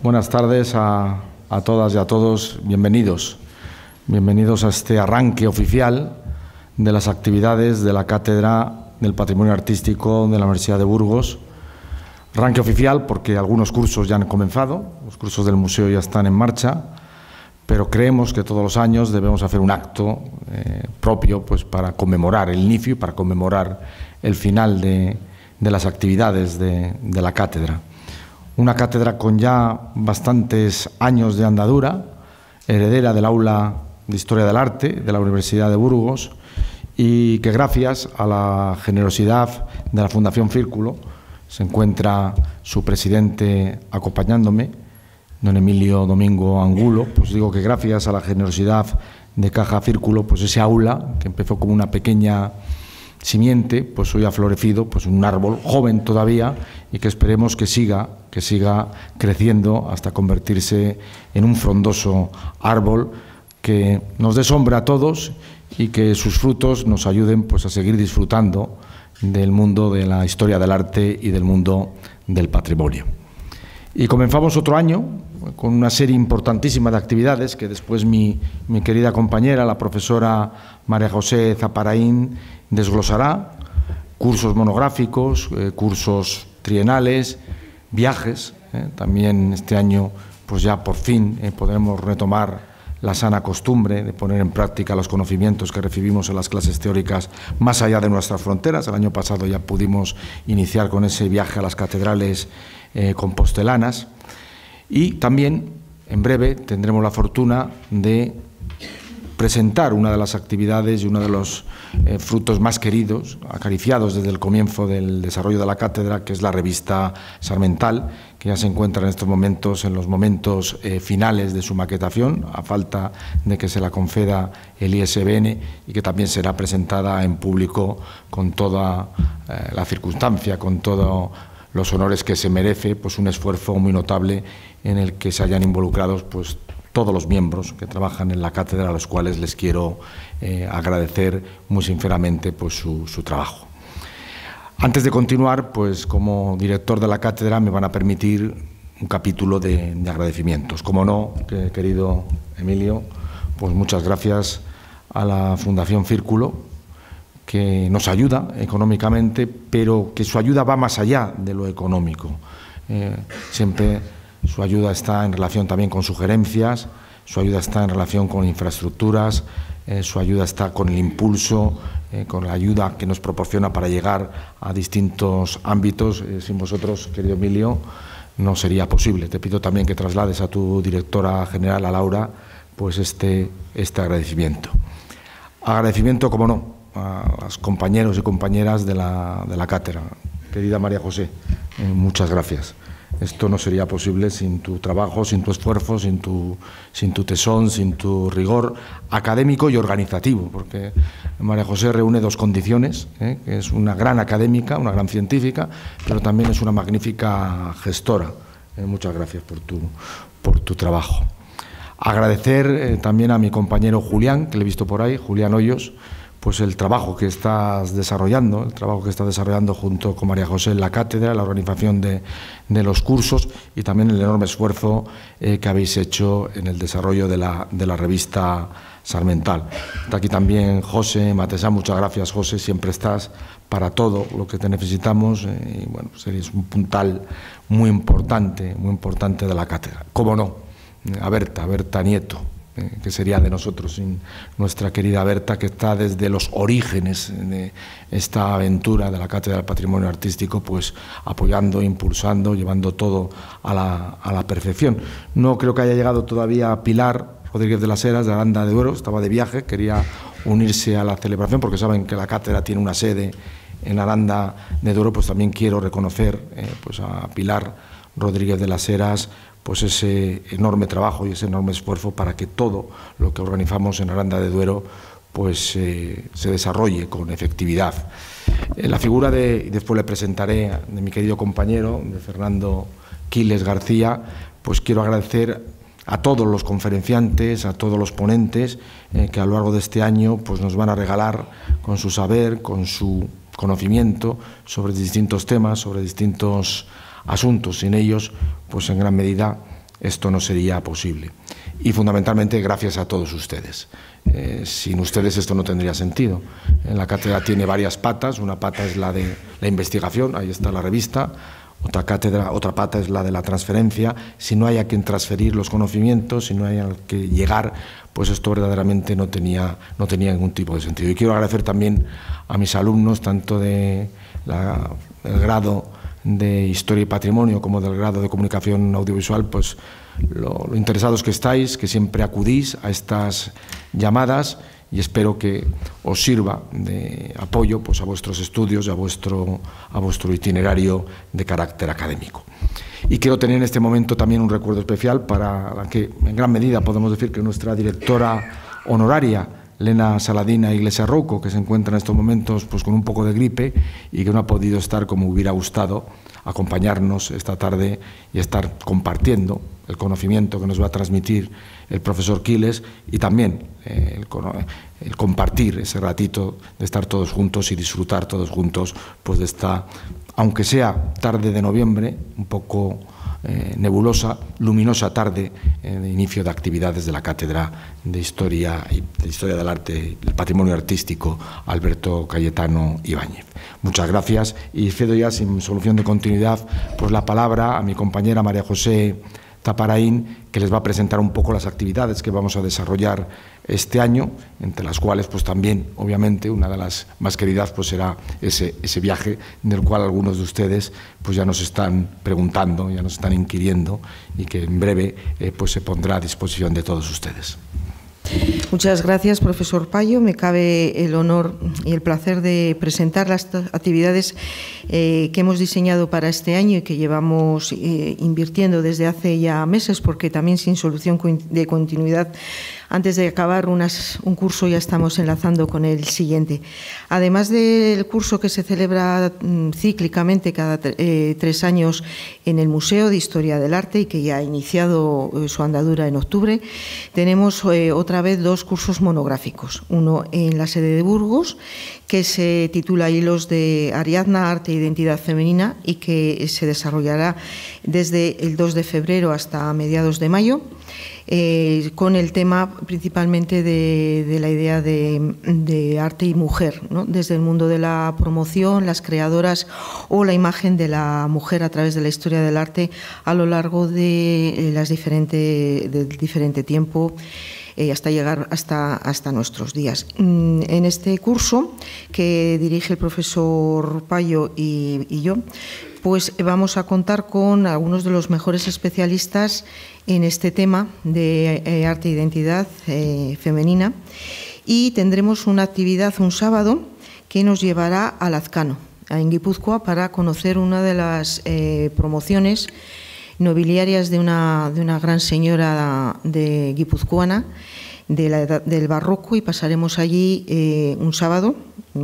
Buenas tardes a todas y a todos. Bienvenidos. Bienvenidos a este arranque oficial de las actividades de la Cátedra del Patrimonio Artístico de la Universidad de Burgos. Arranque oficial porque algunos cursos ya han comenzado, los cursos del museo ya están en marcha, pero creemos que todos los años debemos hacer un acto propio pues, para conmemorar el inicio y para conmemorar el final de las actividades de la cátedra. Una cátedra con ya bastantes años de andadura, heredera del Aula de Historia del Arte de la Universidad de Burgos y que gracias a la generosidad de la Fundación Círculo se encuentra su presidente acompañándome, don Emilio Domingo Angulo. Pues digo que gracias a la generosidad de Caja Círculo, pues ese aula que empezó como una pequeña simiente, pues hoy ha florecido pues un árbol joven todavía y que esperemos que siga creciendo hasta convertirse en un frondoso árbol que nos dé sombra a todos y que sus frutos nos ayuden pues a seguir disfrutando del mundo de la historia del arte y del mundo del patrimonio. Y comenzamos otro año con una serie importantísima de actividades que después mi querida compañera, la profesora María José Zaparaín, desglosará. Cursos monográficos, cursos trienales, viajes. También este año pues ya por fin podremos retomar la sana costumbre de poner en práctica los conocimientos que recibimos en las clases teóricas más allá de nuestras fronteras. El año pasado ya pudimos iniciar con ese viaje a las catedrales compostelanas y también en breve tendremos la fortuna de presentar una de las actividades y uno de los frutos más queridos, acariciados desde el comienzo del desarrollo de la cátedra, que es la revista Sarmental, que ya se encuentra en estos momentos, en los momentos finales de su maquetación, a falta de que se la conceda el ISBN, y que también será presentada en público con toda la circunstancia, con todos los honores que se merece, pues un esfuerzo muy notable en el que se hayan involucrados pues todos los miembros que trabajan en la cátedra, a los cuales les quiero agradecer muy sinceramente pues, su trabajo. Antes de continuar, pues como director de la cátedra me van a permitir un capítulo de agradecimientos. Como no, querido Emilio, pues muchas gracias a la Fundación Círculo, que nos ayuda económicamente, pero que su ayuda va más allá de lo económico. Siempre su ayuda está en relación también con sugerencias, su ayuda está en relación con infraestructuras, su ayuda está con el impulso, con la ayuda que nos proporciona para llegar a distintos ámbitos. Sin vosotros, querido Emilio, no sería posible. Te pido también que traslades a tu directora general, a Laura, pues este agradecimiento. Agradecimiento, como no, a los compañeros y compañeras de la cátedra. Querida María José, muchas gracias. Esto no sería posible sin tu trabajo, sin tu esfuerzo, sin tu tesón, sin tu rigor académico y organizativo, porque María José reúne dos condiciones, que es una gran académica, una gran científica, pero también es una magnífica gestora. Muchas gracias por tu trabajo. Agradecer también a mi compañero Julián, que le he visto por ahí, Julián Hoyos, pues el trabajo que estás desarrollando, junto con María José en la cátedra, la organización de los cursos y también el enorme esfuerzo que habéis hecho en el desarrollo de la revista Sarmental. Está aquí también José Matesán. Muchas gracias, José, siempre estás para todo lo que te necesitamos y bueno, pues eres un puntal muy importante de la cátedra. Cómo no, a Berta Nieto, que sería de nosotros sin nuestra querida Berta, que está desde los orígenes de esta aventura de la Cátedra del Patrimonio Artístico, pues apoyando, impulsando, llevando todo a la perfección. No creo que haya llegado todavía Pilar Rodríguez de las Heras, de Aranda de Duero, estaba de viaje, quería unirse a la celebración, porque saben que la cátedra tiene una sede en Aranda de Duero. Pues también quiero reconocer pues a Pilar Rodríguez de las Heras, pues ese enorme trabajo y ese enorme esfuerzo para que todo lo que organizamos en Aranda de Duero pues se desarrolle con efectividad. La figura y después le presentaré, de mi querido compañero, de Fernando Quiles García, pues quiero agradecer a todos los conferenciantes, a todos los ponentes que a lo largo de este año pues nos van a regalar con su saber, con su conocimiento sobre distintos temas, sobre distintos asuntos. Sin ellos, pues en gran medida esto no sería posible. Y fundamentalmente gracias a todos ustedes. Sin ustedes esto no tendría sentido. La cátedra tiene varias patas. Una pata es la de la investigación, ahí está la revista. Otra pata es la de la transferencia. Si no hay a quien transferir los conocimientos, si no hay a que llegar, pues esto verdaderamente no tenía ningún tipo de sentido. Y quiero agradecer también a mis alumnos, tanto del grado de Historia y Patrimonio como del grado de Comunicación Audiovisual, pues lo interesados que estáis, que siempre acudís a estas llamadas, y espero que os sirva de apoyo pues, a vuestros estudios y a vuestro itinerario de carácter académico. Y quiero tener en este momento también un recuerdo especial para la que, en gran medida, podemos decir que nuestra directora honoraria, Lena Saladina Iglesias Rouco, que se encuentra en estos momentos pues, con un poco de gripe y que no ha podido estar como hubiera gustado, acompañarnos esta tarde y estar compartiendo el conocimiento que nos va a transmitir el profesor Quiles, y también el compartir ese ratito de estar todos juntos y disfrutar todos juntos pues, de esta, aunque sea tarde de noviembre, un poco nebulosa, luminosa tarde de inicio de actividades de la Cátedra de Historia del Arte y del Patrimonio Artístico Alberto Cayetano Ibáñez. Muchas gracias, y cedo ya sin solución de continuidad pues la palabra a mi compañera María José Taparaín, que les va a presentar un poco las actividades que vamos a desarrollar este año, entre las cuales pues también, obviamente, una de las más queridas pues será ese viaje del cual algunos de ustedes pues ya nos están preguntando, ya nos están inquiriendo, y que en breve pues se pondrá a disposición de todos ustedes. Muchas gracias, profesor Payo. Me cabe el honor y el placer de presentar las actividades que hemos diseñado para este año y que llevamos invirtiendo desde hace ya meses, porque también sin solución de continuidad, antes de acabar un curso ya estamos enlazando con el siguiente. Además del curso que se celebra cíclicamente cada 3 años en el Museo de Historia del Arte y que ya ha iniciado su andadura en octubre, tenemos otra vez 2 cursos monográficos. Uno en la sede de Burgos, que se titula Hilos de Ariadna, Arte e Identidad Femenina, y que se desarrollará desde el 2 de febrero hasta mediados de mayo. Con el tema principalmente de la idea de arte y mujer, ¿no? Desde el mundo de la promoción, las creadoras o la imagen de la mujer a través de la historia del arte a lo largo de del diferente tiempo, hasta llegar hasta nuestros días. En este curso que dirige el profesor Payo y yo, pues vamos a contar con algunos de los mejores especialistas en este tema de arte e identidad femenina, y tendremos una actividad un sábado que nos llevará a Lazcano, en Guipúzcoa, para conocer una de las promociones nobiliarias de una gran señora de guipuzcoana del barroco, y pasaremos allí un sábado,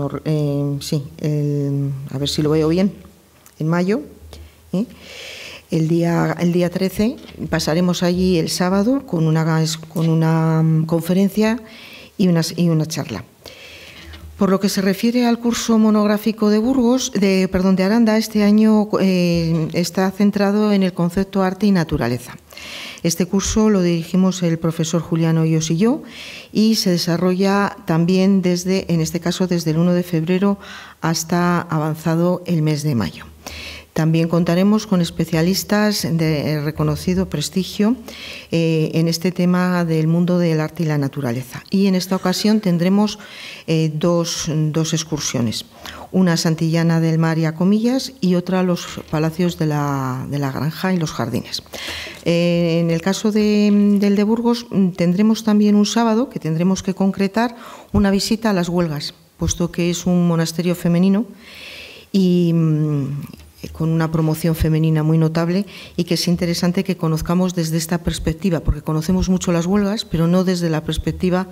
a ver si lo veo bien, en mayo, el día 13, pasaremos allí el sábado con una conferencia y una charla. Por lo que se refiere al curso monográfico de Aranda, este año está centrado en el concepto arte y naturaleza. Este curso lo dirigimos el profesor Julián Hoyos y yo, y se desarrolla también en este caso desde el 1 de febrero hasta avanzado el mes de mayo. También contaremos con especialistas de reconocido prestigio en este tema del mundo del arte y la naturaleza. Y en esta ocasión tendremos dos excursiones. Una Santillana del Mar y a Comillas, y otra los palacios de la Granja y los jardines. En el caso del de Burgos tendremos también un sábado que tendremos que concretar una visita a las Huelgas, puesto que es un monasterio femenino y con una promoción femenina muy notable, y que es interesante que conozcamos desde esta perspectiva, porque conocemos mucho las huelgas, pero no desde la perspectiva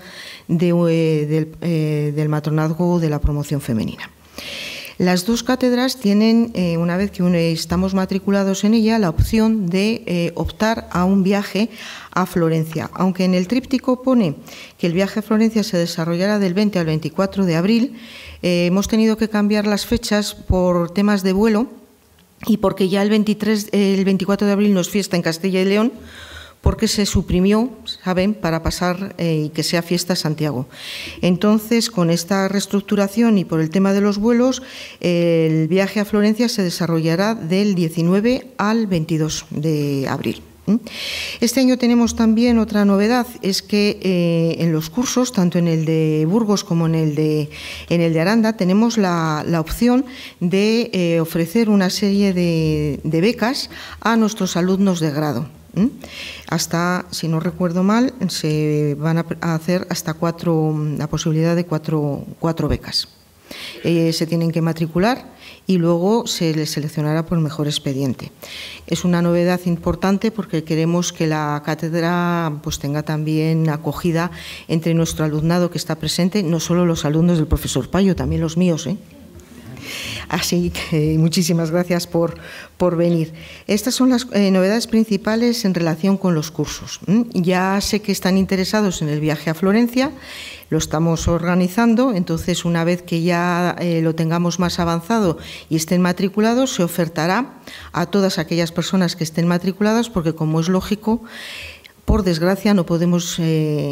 del matronazgo de la promoción femenina. Las 2 cátedras tienen, una vez que estamos matriculados en ella, la opción de optar a un viaje a Florencia. Aunque en el tríptico pone que el viaje a Florencia se desarrollará del 20 al 24 de abril, hemos tenido que cambiar las fechas por temas de vuelo, y porque ya el 24 de abril no es fiesta en Castilla y León, porque se suprimió, saben, para pasar y que sea fiesta Santiago. Entonces, con esta reestructuración y por el tema de los vuelos, el viaje a Florencia se desarrollará del 19 al 22 de abril. Este año tenemos también otra novedad, es que en los cursos, tanto en el de Burgos como en el de Aranda, tenemos la opción de ofrecer una serie de becas a nuestros alumnos de grado. Hasta, si no recuerdo mal, se van a hacer hasta la posibilidad de cuatro becas. Se tienen que matricular y luego se les seleccionará por el mejor expediente. Es una novedad importante porque queremos que la cátedra pues tenga también acogida entre nuestro alumnado que está presente, no solo los alumnos del profesor Payo, también los míos, Así que muchísimas gracias por venir. Estas son las novedades principales en relación con los cursos. Ya sé que están interesados en el viaje a Florencia, lo estamos organizando, entonces una vez que ya lo tengamos más avanzado y estén matriculados, se ofertará a todas aquellas personas que estén matriculadas, porque como es lógico, por desgracia no podemos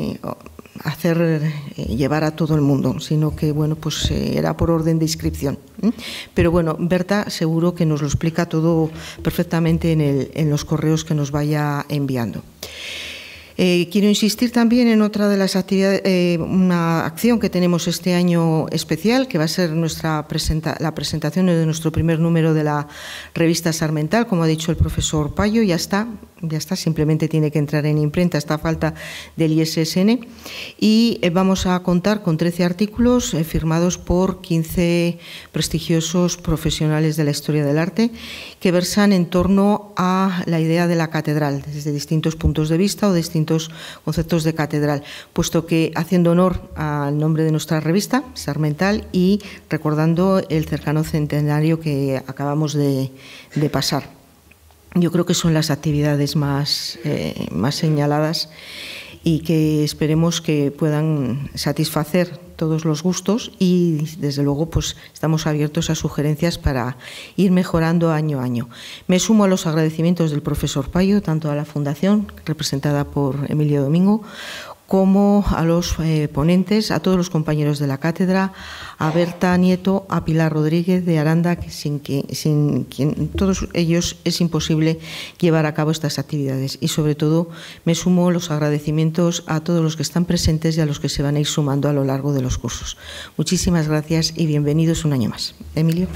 llevar a todo el mundo, sino que bueno, pues era por orden de inscripción. Pero bueno, Berta seguro que nos lo explica todo perfectamente en los correos que nos vaya enviando. Quiero insistir también en otra de las actividades, una acción que tenemos este año especial, que va a ser la presentación de nuestro primer número de la revista Sarmental, como ha dicho el profesor Payo, ya está, simplemente tiene que entrar en imprenta, está a falta del ISSN, y vamos a contar con 13 artículos firmados por 15 prestigiosos profesionales de la historia del arte, que versan en torno a la idea de la catedral, desde distintos puntos de vista o distintos conceptos de catedral, puesto que haciendo honor al nombre de nuestra revista, Sarmental, y recordando el cercano centenario que acabamos de pasar. Yo creo que son las actividades más señaladas y que esperemos que puedan satisfacer todos los gustos y, desde luego, pues estamos abiertos a sugerencias para ir mejorando año a año. Me sumo a los agradecimientos del profesor Payo, tanto a la Fundación, representada por Emilio Domingo, como a los ponentes, a todos los compañeros de la cátedra, a Berta Nieto, a Pilar Rodríguez de Aranda, que sin quien todos ellos es imposible llevar a cabo estas actividades. Y sobre todo me sumo los agradecimientos a todos los que están presentes y a los que se van a ir sumando a lo largo de los cursos. Muchísimas gracias y bienvenidos un año más. Emilio.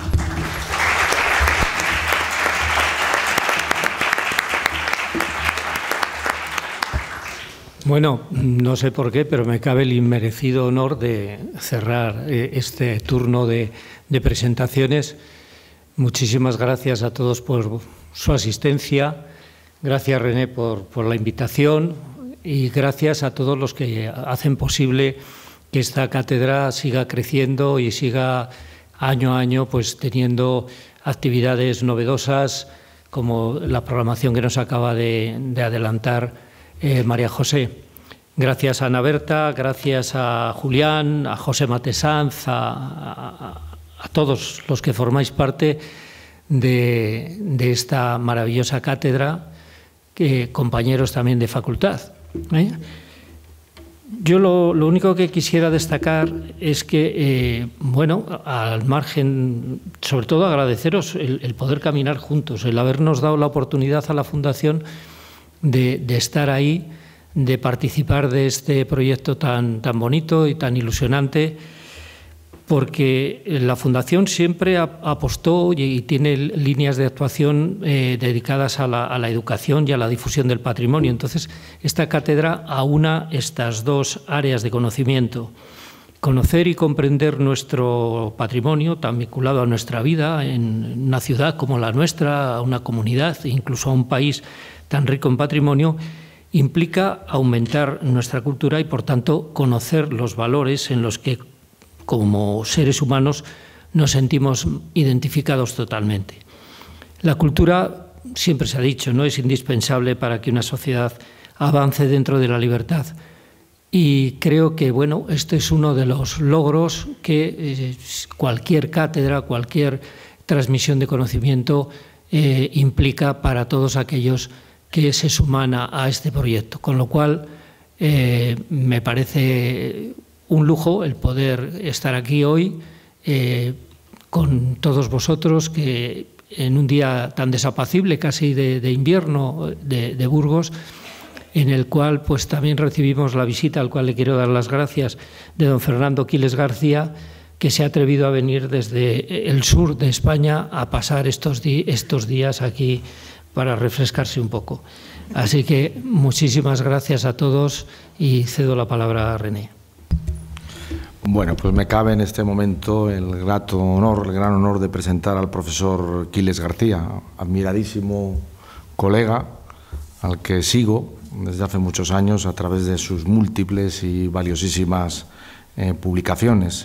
Bueno, no sé por qué, pero me cabe el inmerecido honor de cerrar este turno de presentaciones. Muchísimas gracias a todos por su asistencia. Gracias, René, por la invitación, y gracias a todos los que hacen posible que esta cátedra siga creciendo y siga año a año pues teniendo actividades novedosas, como la programación que nos acaba de adelantar María José. Gracias a Ana Berta, gracias a Julián, a José Matesanz, a todos los que formáis parte de esta maravillosa cátedra, compañeros también de facultad. Yo lo único que quisiera destacar es que, bueno, al margen, sobre todo agradeceros el poder caminar juntos, el habernos dado la oportunidad a la Fundación de estar ahí, de participar de este proyecto tan bonito y tan ilusionante, porque la Fundación siempre apostó y tiene líneas de actuación dedicadas a la educación y a la difusión del patrimonio. Entonces, esta cátedra aúna estas dos áreas de conocimiento: conocer y comprender nuestro patrimonio, tan vinculado a nuestra vida en una ciudad como la nuestra, a una comunidad, incluso a un país tan rico en patrimonio, implica aumentar nuestra cultura y, por tanto, conocer los valores en los que, como seres humanos, nos sentimos identificados totalmente. La cultura, siempre se ha dicho, no es indispensable para que una sociedad avance dentro de la libertad. Y creo que, bueno, este es uno de los logros que cualquier cátedra, cualquier transmisión de conocimiento implica para todos aquellos que se suman a este proyecto. Con lo cual, me parece un lujo el poder estar aquí hoy con todos vosotros, que en un día tan desapacible, casi de invierno, de Burgos, en el cual pues también recibimos la visita, al cual le quiero dar las gracias, de don Fernando Quiles García, que se ha atrevido a venir desde el sur de España a pasar estos días aquí para refrescarse un poco. Así que muchísimas gracias a todos y cedo la palabra a René. Bueno, pues me cabe en este momento el gran honor de presentar al profesor Quiles García, admiradísimo colega al que sigo desde hace muchos años a través de sus múltiples y valiosísimas publicaciones.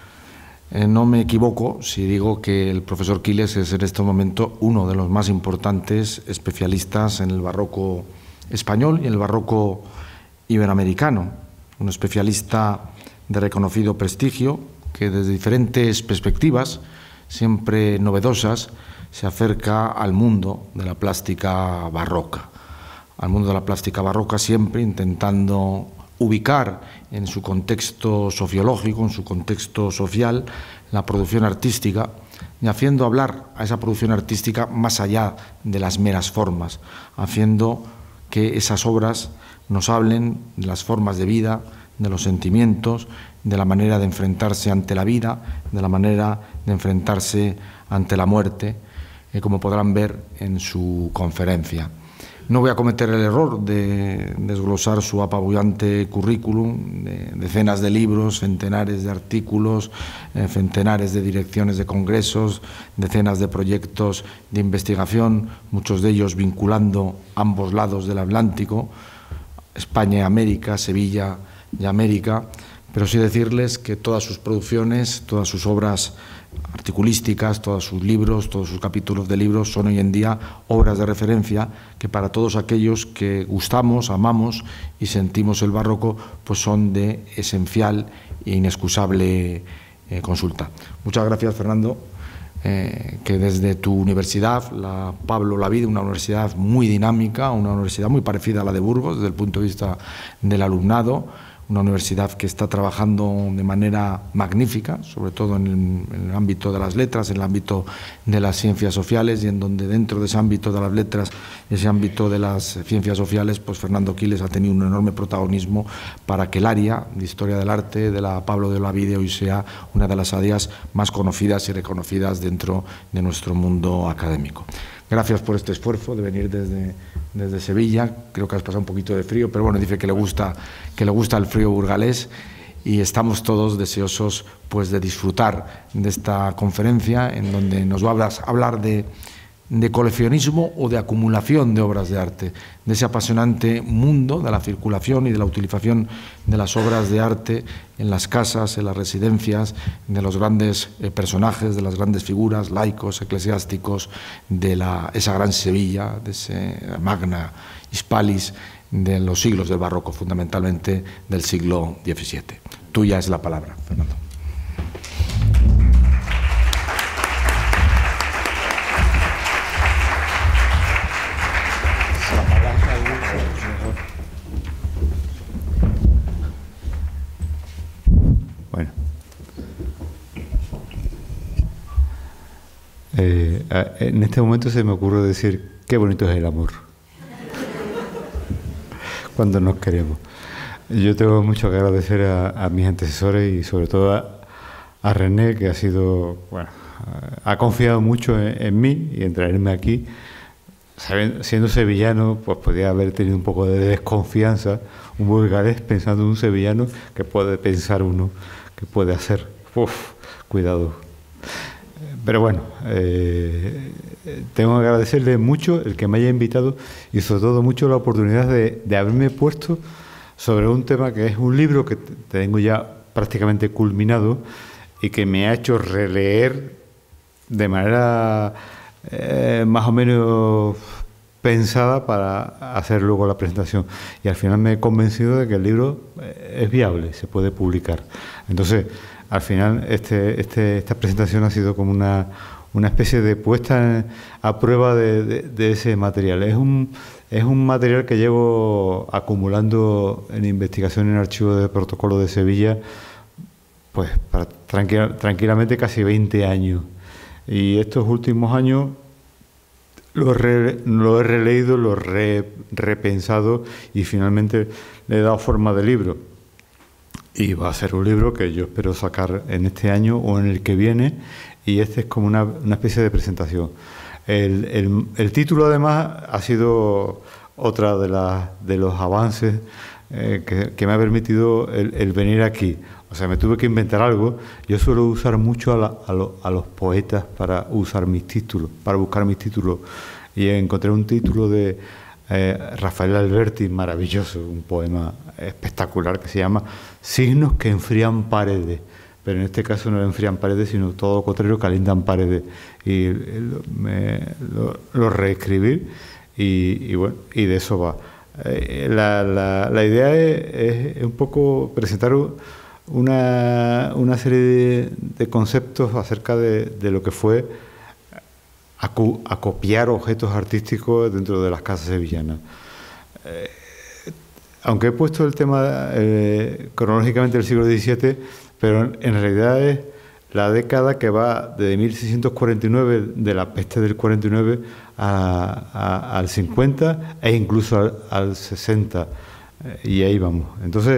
No me equivoco si digo que el profesor Quiles es en este momento uno de los más importantes especialistas en el barroco español y en el barroco iberoamericano, un especialista de reconocido prestigio que desde diferentes perspectivas, siempre novedosas, se acerca al mundo de la plástica barroca. Al mundo de la plástica barroca siempre intentando ubicar en su contexto sociológico, en su contexto social, la producción artística y haciendo hablar a esa producción artística más allá de las meras formas, haciendo que esas obras nos hablen de las formas de vida, de los sentimientos, de la manera de enfrentarse ante la vida, de la manera de enfrentarse ante la muerte, como podrán ver en su conferencia. No voy a cometer el error de desglosar su apabullante currículum, de decenas de libros, centenares de artículos, centenares de direcciones de congresos, decenas de proyectos de investigación, muchos de ellos vinculando ambos lados del Atlántico, España y América, Sevilla y América, pero sí decirles que todas sus producciones, todas sus obras articulísticas, todos sus libros, todos sus capítulos de libros son hoy en día obras de referencia que para todos aquellos que gustamos, amamos y sentimos el barroco, pues son de esencial e inexcusable consulta. Muchas gracias, Fernando, que desde tu universidad, la Pablo Olavide, una universidad muy dinámica, una universidad muy parecida a la de Burgos desde el punto de vista del alumnado, una universidad que está trabajando de manera magnífica, sobre todo en el ámbito de las letras, en el ámbito de las ciencias sociales, y en donde dentro de ese ámbito de las letras, ese ámbito de las ciencias sociales, pues Fernando Quiles ha tenido un enorme protagonismo para que el área de Historia del Arte de la Pablo de Olavide hoy sea una de las áreas más conocidas y reconocidas dentro de nuestro mundo académico. Gracias por este esfuerzo de venir desde Sevilla. Creo que has pasado un poquito de frío, pero bueno, dice que le gusta el frío burgalés y estamos todos deseosos pues de disfrutar de esta conferencia en donde nos va a hablar de coleccionismo o de acumulación de obras de arte, de ese apasionante mundo de la circulación y de la utilización de las obras de arte en las casas, en las residencias, de los grandes personajes, de las grandes figuras, laicos, eclesiásticos, de esa gran Sevilla, de ese magna hispalis de los siglos del barroco, fundamentalmente del siglo XVII. Tuya es la palabra, Fernando. Bueno, en este momento se me ocurre decir qué bonito es el amor cuando nos queremos. Yo tengo mucho que agradecer a mis antecesores y sobre todo a René, que ha sido, bueno, ha confiado mucho en mí y en traerme aquí. Siendo sevillano, pues podía haber tenido un poco de desconfianza, un burgalés pensando en un sevillano, que puede pensar uno, que puede hacer. Uf, cuidado. Pero bueno, tengo que agradecerle mucho el que me haya invitado y sobre todo mucho la oportunidad de haberme puesto sobre un tema que es un libro que tengo ya prácticamente culminado y que me ha hecho releer de manera más o menos pensada para hacer luego la presentación, y al final me he convencido de que el libro es viable, se puede publicar. Entonces, al final esta presentación ha sido como una especie de puesta a prueba de ese material. Es un material que llevo acumulando en investigación en el Archivo de Protocolo de Sevilla, pues tranquilamente casi 20 años. Y estos últimos años lo he releído, lo he repensado y finalmente le he dado forma de libro. Y va a ser un libro que yo espero sacar en este año o en el que viene, y este es como una especie de presentación. El título, además, ha sido otra de los avances que me ha permitido el venir aquí. O sea, me tuve que inventar algo. Yo suelo usar mucho a los poetas para usar mis títulos, para buscar mis títulos. Y encontré un título de Rafael Alberti, maravilloso, un poema espectacular que se llama Signos que enfrían paredes. Pero en este caso no enfrían paredes, sino todo lo contrario, calientan paredes. Y lo reescribí y bueno, y de eso va. La idea es un poco presentar una serie de conceptos acerca de lo que fue acopiar objetos artísticos dentro de las casas sevillanas. Aunque he puesto el tema cronológicamente del siglo XVII, pero en realidad es la década que va desde 1649, de la peste del 49, al 50 e incluso al 60, y ahí vamos. Entonces,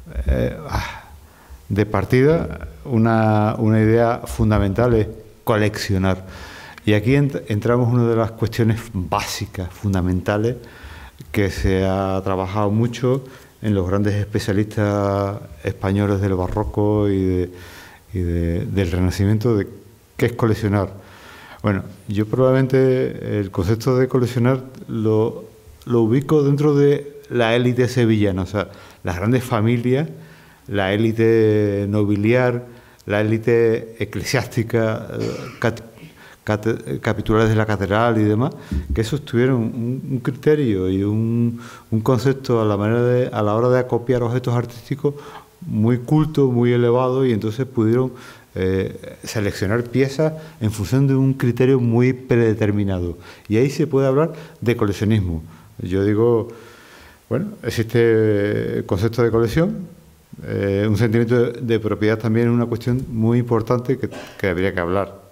de partida, una idea fundamental es coleccionar. Y aquí entramos en una de las cuestiones básicas, fundamentales, que se ha trabajado mucho en los grandes especialistas españoles del barroco y del Renacimiento, de qué es coleccionar. Bueno, yo probablemente el concepto de coleccionar lo ubico dentro de la élite sevillana, o sea, las grandes familias, la élite nobiliar, la élite eclesiástica, capitulares de la catedral y demás, que esos tuvieron un criterio y un concepto a la hora de acopiar objetos artísticos muy culto, muy elevado, y entonces pudieron seleccionar piezas en función de un criterio muy predeterminado. Y ahí se puede hablar de coleccionismo. Yo digo, bueno, existe el concepto de colección, un sentimiento de propiedad también es una cuestión muy importante que habría que hablar.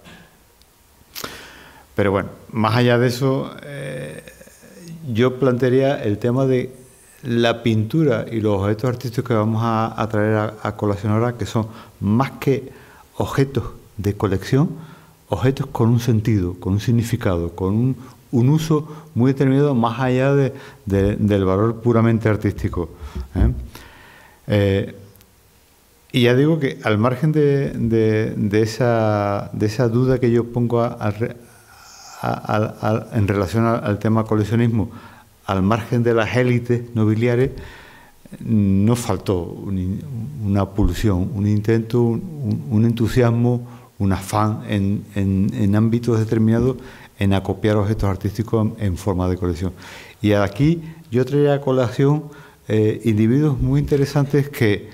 Pero bueno, más allá de eso, yo plantearía el tema de la pintura y los objetos artísticos que vamos a traer a colación ahora, que son más que objetos de colección, objetos con un sentido, con un significado, con un uso muy determinado, más allá del valor puramente artístico. Y ya digo que al margen de esa duda que yo pongo en relación al tema coleccionismo, al margen de las élites nobiliares, no faltó una pulsión, un intento, un entusiasmo, un afán en ámbitos determinados en acopiar objetos artísticos en forma de colección. Y aquí yo traía a colación individuos muy interesantes que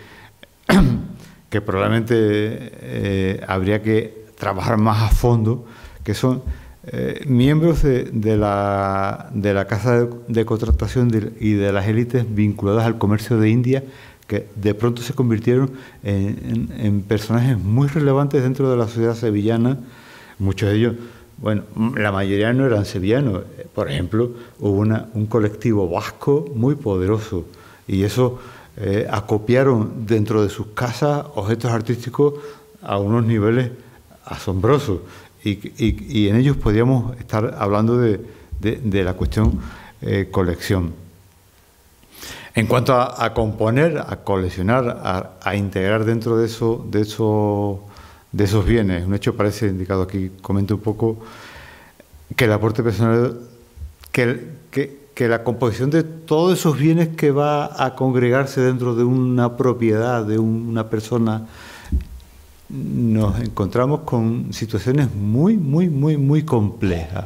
probablemente habría que trabajar más a fondo, que son miembros de la casa de contratación y de las élites vinculadas al comercio de India, que de pronto se convirtieron en personajes muy relevantes dentro de la sociedad sevillana. Muchos de ellos, bueno, la mayoría no eran sevillanos. Por ejemplo, hubo un colectivo vasco muy poderoso, y eso acopiaron dentro de sus casas objetos artísticos a unos niveles asombrosos. Y en ellos podríamos estar hablando de la cuestión colección. En cuanto a componer, a coleccionar, a integrar dentro de esos bienes, un hecho parece indicado aquí, comento un poco que el aporte personal, que la composición de todos esos bienes que va a congregarse dentro de una propiedad, de una persona, nos encontramos con situaciones muy, muy, muy, muy complejas.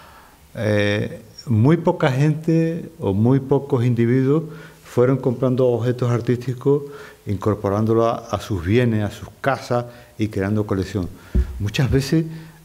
Muy poca gente o muy pocos individuos fueron comprando objetos artísticos, incorporándolos a sus bienes, a sus casas y creando colección. Muchas veces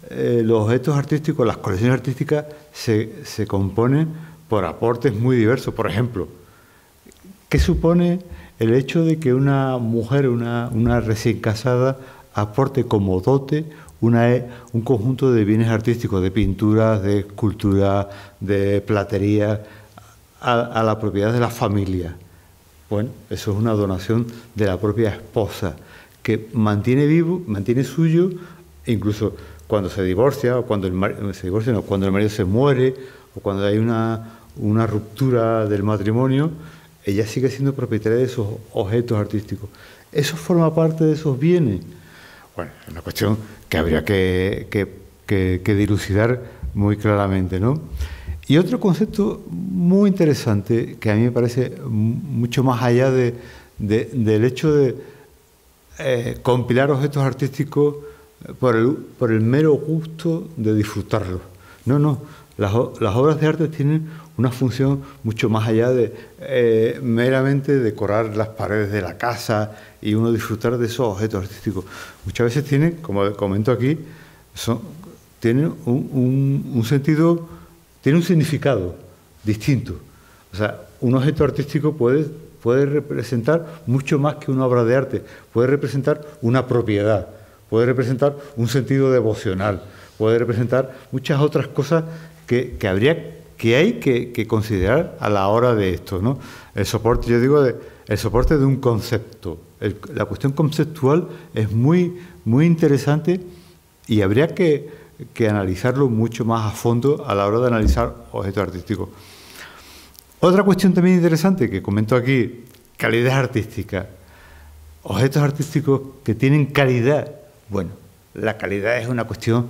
los objetos artísticos, las colecciones artísticas se componen por aportes muy diversos. Por ejemplo, ¿qué supone el hecho de que una mujer, una recién casada, aporte como dote un conjunto de bienes artísticos, de pinturas, de esculturas, de platería, a la propiedad de la familia? Bueno, eso es una donación de la propia esposa, que mantiene vivo, mantiene suyo, incluso cuando se divorcia, o cuando el marido se muere, o cuando hay una ruptura del matrimonio, ella sigue siendo propietaria de esos objetos artísticos. ¿Eso forma parte de esos bienes? Bueno, es una cuestión que habría que dilucidar muy claramente, ¿no? Y otro concepto muy interesante, que a mí me parece mucho más allá del hecho de compilar objetos artísticos por el mero gusto de disfrutarlos. No. Las obras de arte tienen una función mucho más allá de meramente decorar las paredes de la casa y uno disfrutar de esos objetos artísticos. Muchas veces tienen, como comento aquí, tienen un sentido, tiene un significado distinto. O sea, un objeto artístico puede representar mucho más que una obra de arte. Puede representar una propiedad, puede representar un sentido devocional, puede representar muchas otras cosas que hay que considerar a la hora de esto, ¿no? El soporte, yo digo, el soporte de un concepto. La cuestión conceptual es muy, muy interesante y habría que analizarlo mucho más a fondo a la hora de analizar objetos artísticos. Otra cuestión también interesante que comento aquí, calidad artística. Objetos artísticos que tienen calidad. Bueno, la calidad es una cuestión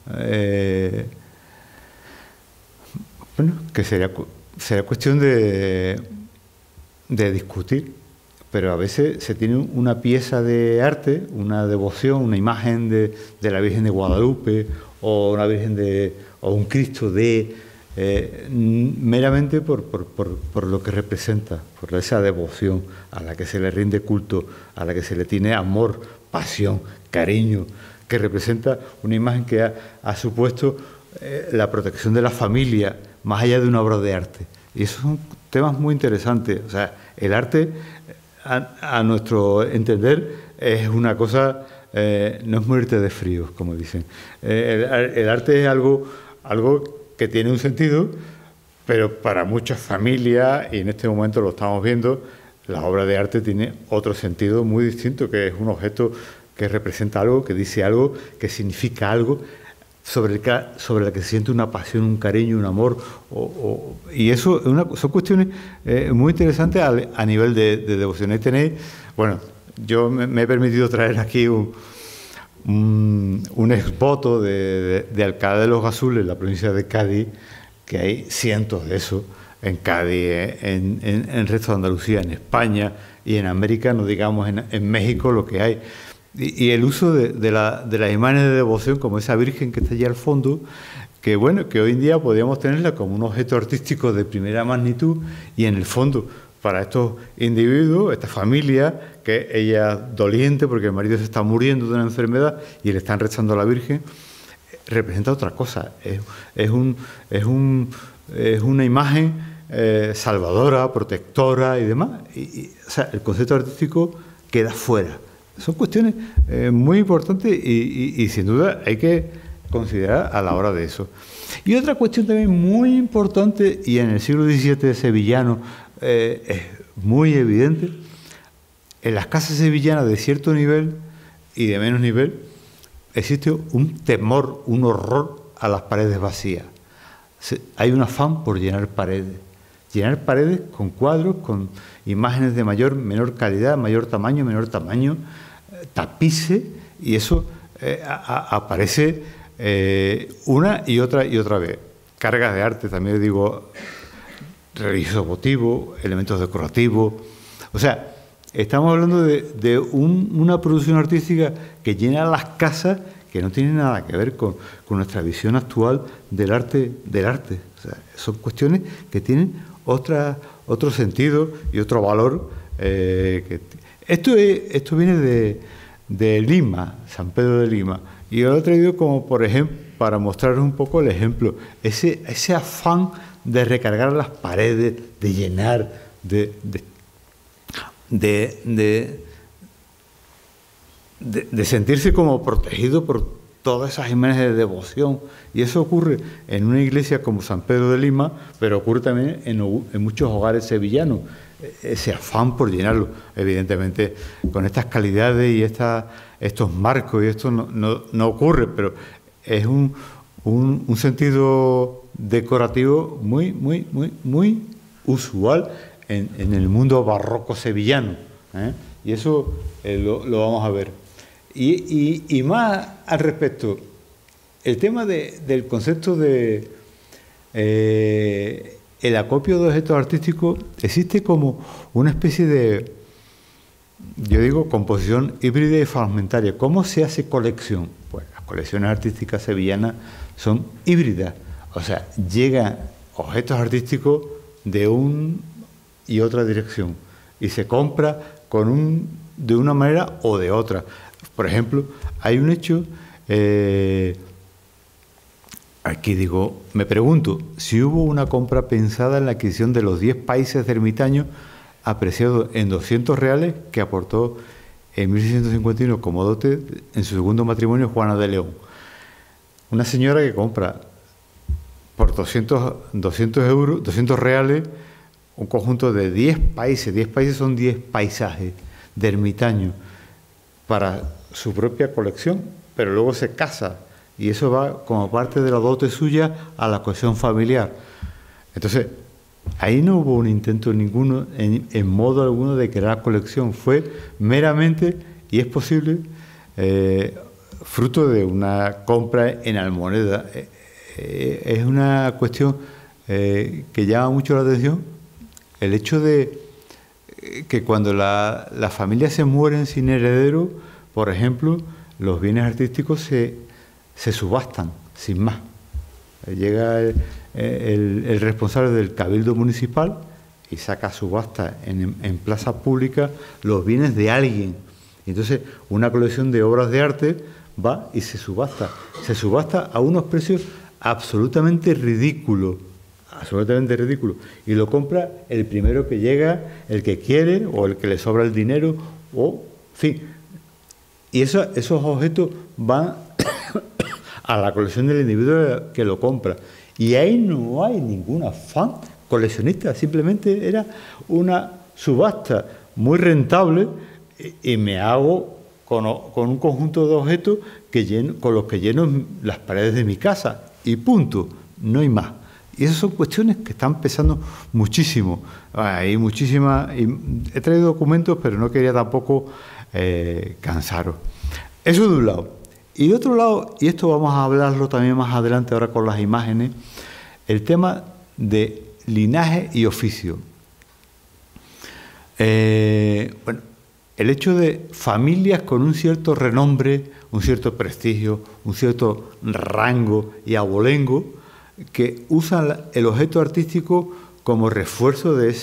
que sería cuestión de discutir, pero a veces se tiene una pieza de arte, una devoción, una imagen de la Virgen de Guadalupe o una Virgen o un Cristo meramente por lo que representa, por esa devoción a la que se le rinde culto, a la que se le tiene amor, pasión, cariño, que representa una imagen que ha supuesto la protección de la familia, más allá de una obra de arte. Y esos son temas muy interesantes. O sea, el arte, a nuestro entender, es una cosa, no es morirte de frío, como dicen. El arte es algo que tiene un sentido, pero para muchas familias, y en este momento lo estamos viendo, la obra de arte tiene otro sentido muy distinto, que es un objeto que representa algo, que dice algo, que significa algo, sobre la que se siente una pasión, un cariño, un amor, y eso son cuestiones muy interesantes a nivel de devoción. Ahí tenéis, bueno, yo me he permitido traer aquí un exvoto de Alcalá de los Gazules, en la provincia de Cádiz, que hay cientos de esos en Cádiz, en el resto de Andalucía, en España y en América, no digamos en México, lo que hay. Y el uso de las imágenes de devoción, como esa Virgen que está allí al fondo, que bueno, que hoy en día podríamos tenerla como un objeto artístico de primera magnitud, y en el fondo, para estos individuos, esta familia, que ella doliente porque el marido se está muriendo de una enfermedad y le están rezando a la Virgen, representa otra cosa. Es una imagen salvadora, protectora y demás. O sea, el concepto artístico queda fuera. Son cuestiones muy importantes y sin duda hay que considerar a la hora de eso. Y otra cuestión también muy importante, y en el siglo XVII sevillano es muy evidente, en las casas sevillanas de cierto nivel y de menos nivel existe un temor, un horror a las paredes vacías. Hay un afán por llenar paredes con cuadros, con imágenes de mayor, menor calidad, mayor tamaño, menor tamaño, tapices, y eso aparece una y otra vez. Cargas de arte, también digo, religioso votivo, elementos decorativos. O sea, estamos hablando de una producción artística que llena las casas, que no tiene nada que ver con nuestra visión actual del arte. O sea, son cuestiones que tienen otro sentido y otro valor. Esto viene de Lima, San Pedro de Lima, y yo lo he traído como, por ejemplo, para mostraros un poco el ejemplo, ese afán de recargar las paredes, de llenar, de sentirse como protegido por todas esas imágenes de devoción. Y eso ocurre en una iglesia como San Pedro de Lima, pero ocurre también en muchos hogares sevillanos, ese afán por llenarlo. Evidentemente, con estas calidades y estos marcos, y esto no ocurre, pero es un sentido decorativo muy usual en el mundo barroco sevillano, ¿eh? Y eso lo vamos a ver. Y más al respecto, el tema del concepto de el acopio de objetos artísticos existe como una especie de, yo digo, composición híbrida y fragmentaria. ¿Cómo se hace colección? Pues las colecciones artísticas sevillanas son híbridas, o sea, llegan objetos artísticos de una y otra dirección y se compra de una manera o de otra. Por ejemplo, hay un hecho, aquí digo, me pregunto si hubo una compra pensada en la adquisición de los 10 países de ermitaños apreciados en 200 reales que aportó en 1651 como dote en su segundo matrimonio Juana de León. Una señora que compra por 200 reales un conjunto de 10 países. 10 países son 10 paisajes de ermitaños para su propia colección, pero luego se casa y eso va como parte de la dote suya a la colección familiar. Entonces, ahí no hubo un intento ninguno, en modo alguno, de crear colección. Fue meramente, y es posible, fruto de una compra en almoneda. Es una cuestión que llama mucho la atención, el hecho de que cuando las familias se mueren sin heredero, por ejemplo, los bienes artísticos se subastan, sin más. Llega el responsable del Cabildo Municipal y saca a subasta en plaza pública los bienes de alguien. Entonces, una colección de obras de arte va y se subasta. Se subasta a unos precios absolutamente ridículos. Absolutamente ridículo. Y lo compra el primero que llega, el que quiere o el que le sobra el dinero, o en fin. Y esos objetos van a la colección del individuo que lo compra. Y ahí no hay ningún afán coleccionista, simplemente era una subasta muy rentable y me hago con un conjunto de objetos con los que lleno las paredes de mi casa. Y punto, no hay más. Y esas son cuestiones que están pesando muchísimo. Hay muchísimas. He traído documentos, pero no quería tampoco cansaros. Eso de un lado. Y de otro lado, y esto vamos a hablarlo también más adelante ahora con las imágenes, el tema de linaje y oficio. Bueno, el hecho de familias con un cierto renombre, un cierto prestigio, un cierto rango y abolengo, que usan el objeto artístico como refuerzo de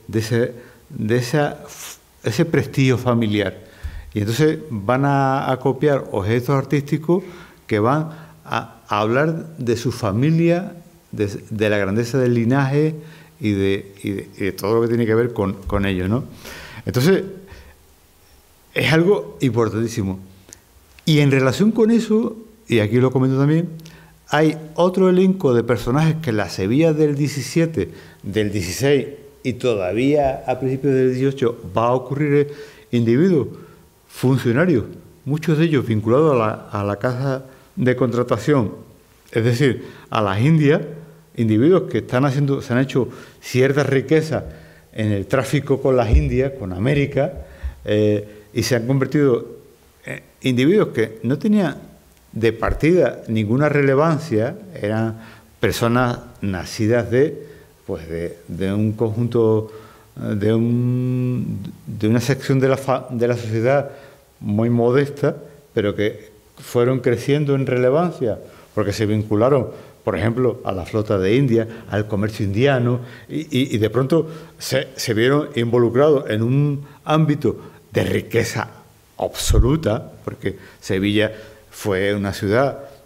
ese prestigio familiar. Y entonces van a copiar objetos artísticos que van a hablar de su familia, de la grandeza del linaje y de todo lo que tiene que ver con ello, ¿no? Entonces, es algo importantísimo. Y en relación con eso, y aquí lo comento también, hay otro elenco de personajes que en la Sevilla del 17, del 16 y todavía a principios del 18 va a ocurrir individuos, funcionarios, muchos de ellos vinculados a la casa de contratación, es decir, a las Indias, individuos que se han hecho cierta riqueza en el tráfico con las Indias, con América, y se han convertido en individuos que no tenían de partida ninguna relevancia, eran personas nacidas de un conjunto, de una sección de la sociedad muy modesta, pero que fueron creciendo en relevancia porque se vincularon, por ejemplo, a la flota de India, al comercio indiano, y de pronto se vieron involucrados en un ámbito de riqueza absoluta, porque Sevilla fue una ciudad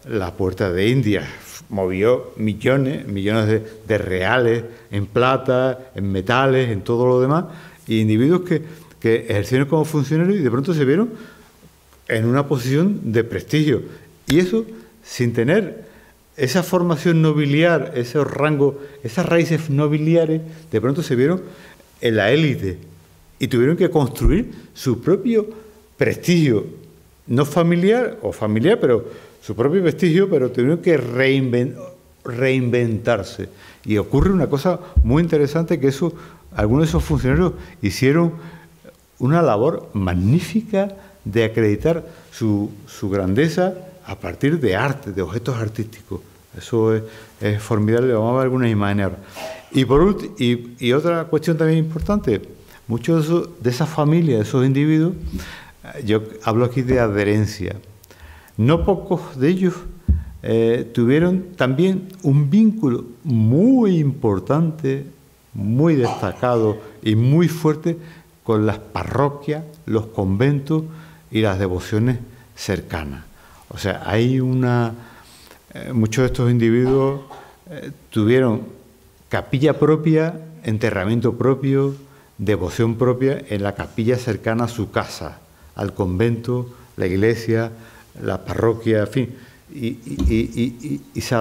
la puerta de India movió millones de reales en plata, en metales, en todo lo demás, y individuos que ejercieron como funcionarios y de pronto se vieron en una posición de prestigio. Y eso sin tener esa formación nobiliar, esos rangos, esas raíces nobiliares, de pronto se vieron en la élite y tuvieron que construir su propio prestigio, no familiar o familiar, pero su propio prestigio, pero tuvieron que reinventarse. Y ocurre una cosa muy interesante, que algunos de esos funcionarios hicieron una labor magnífica de acreditar su grandeza a partir de arte, de objetos artísticos. Eso es formidable. Vamos a ver algunas imágenes ahora. Y por último, y otra cuestión también importante, muchos de esa familia, de esos individuos, yo hablo aquí de adherencia. No pocos de ellos tuvieron también un vínculo muy importante, muy destacado y muy fuerte con las parroquias, los conventos y las devociones cercanas. O sea, hay muchos de estos individuos tuvieron capilla propia, enterramiento propio, devoción propia en la capilla cercana a su casa, al convento, la iglesia, la parroquia, en fin. Y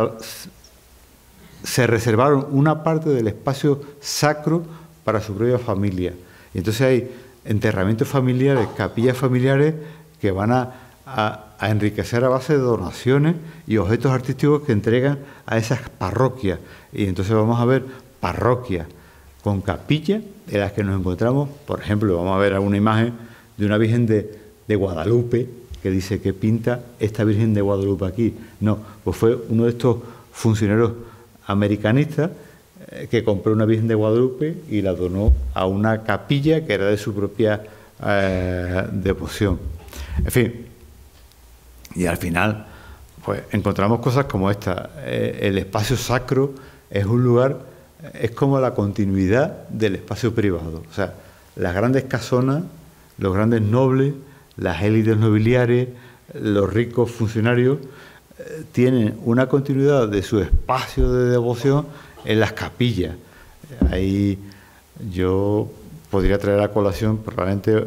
se reservaron una parte del espacio sacro para su propia familia. Y entonces hay enterramientos familiares, capillas familiares que van a enriquecer a base de donaciones y objetos artísticos que entregan a esas parroquias. Y entonces vamos a ver parroquias con capillas en las que nos encontramos, por ejemplo, vamos a ver alguna imagen de una Virgen de Guadalupe, que dice que pinta esta Virgen de Guadalupe aquí. No, pues fue uno de estos funcionarios americanistas que compró una Virgen de Guadalupe y la donó a una capilla que era de su propia devoción. En fin, y al final pues encontramos cosas como esta. El espacio sacro es un lugar, es como la continuidad del espacio privado. O sea, las grandes casonas, los grandes nobles, las élites nobiliares, los ricos funcionarios, tienen una continuidad de su espacio de devoción en las capillas. Ahí yo podría traer a colación probablemente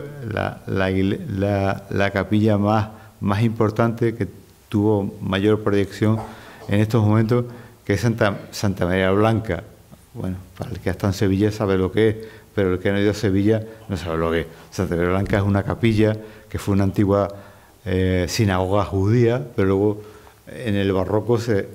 la capilla más importante, que tuvo mayor proyección en estos momentos, que es Santa María Blanca. Bueno, para el que ha estado en Sevilla sabe lo que es, pero el que no ha ido a Sevilla no sabe lo que es. Santa María Blanca es una capilla que fue una antigua sinagoga judía, pero luego en el barroco se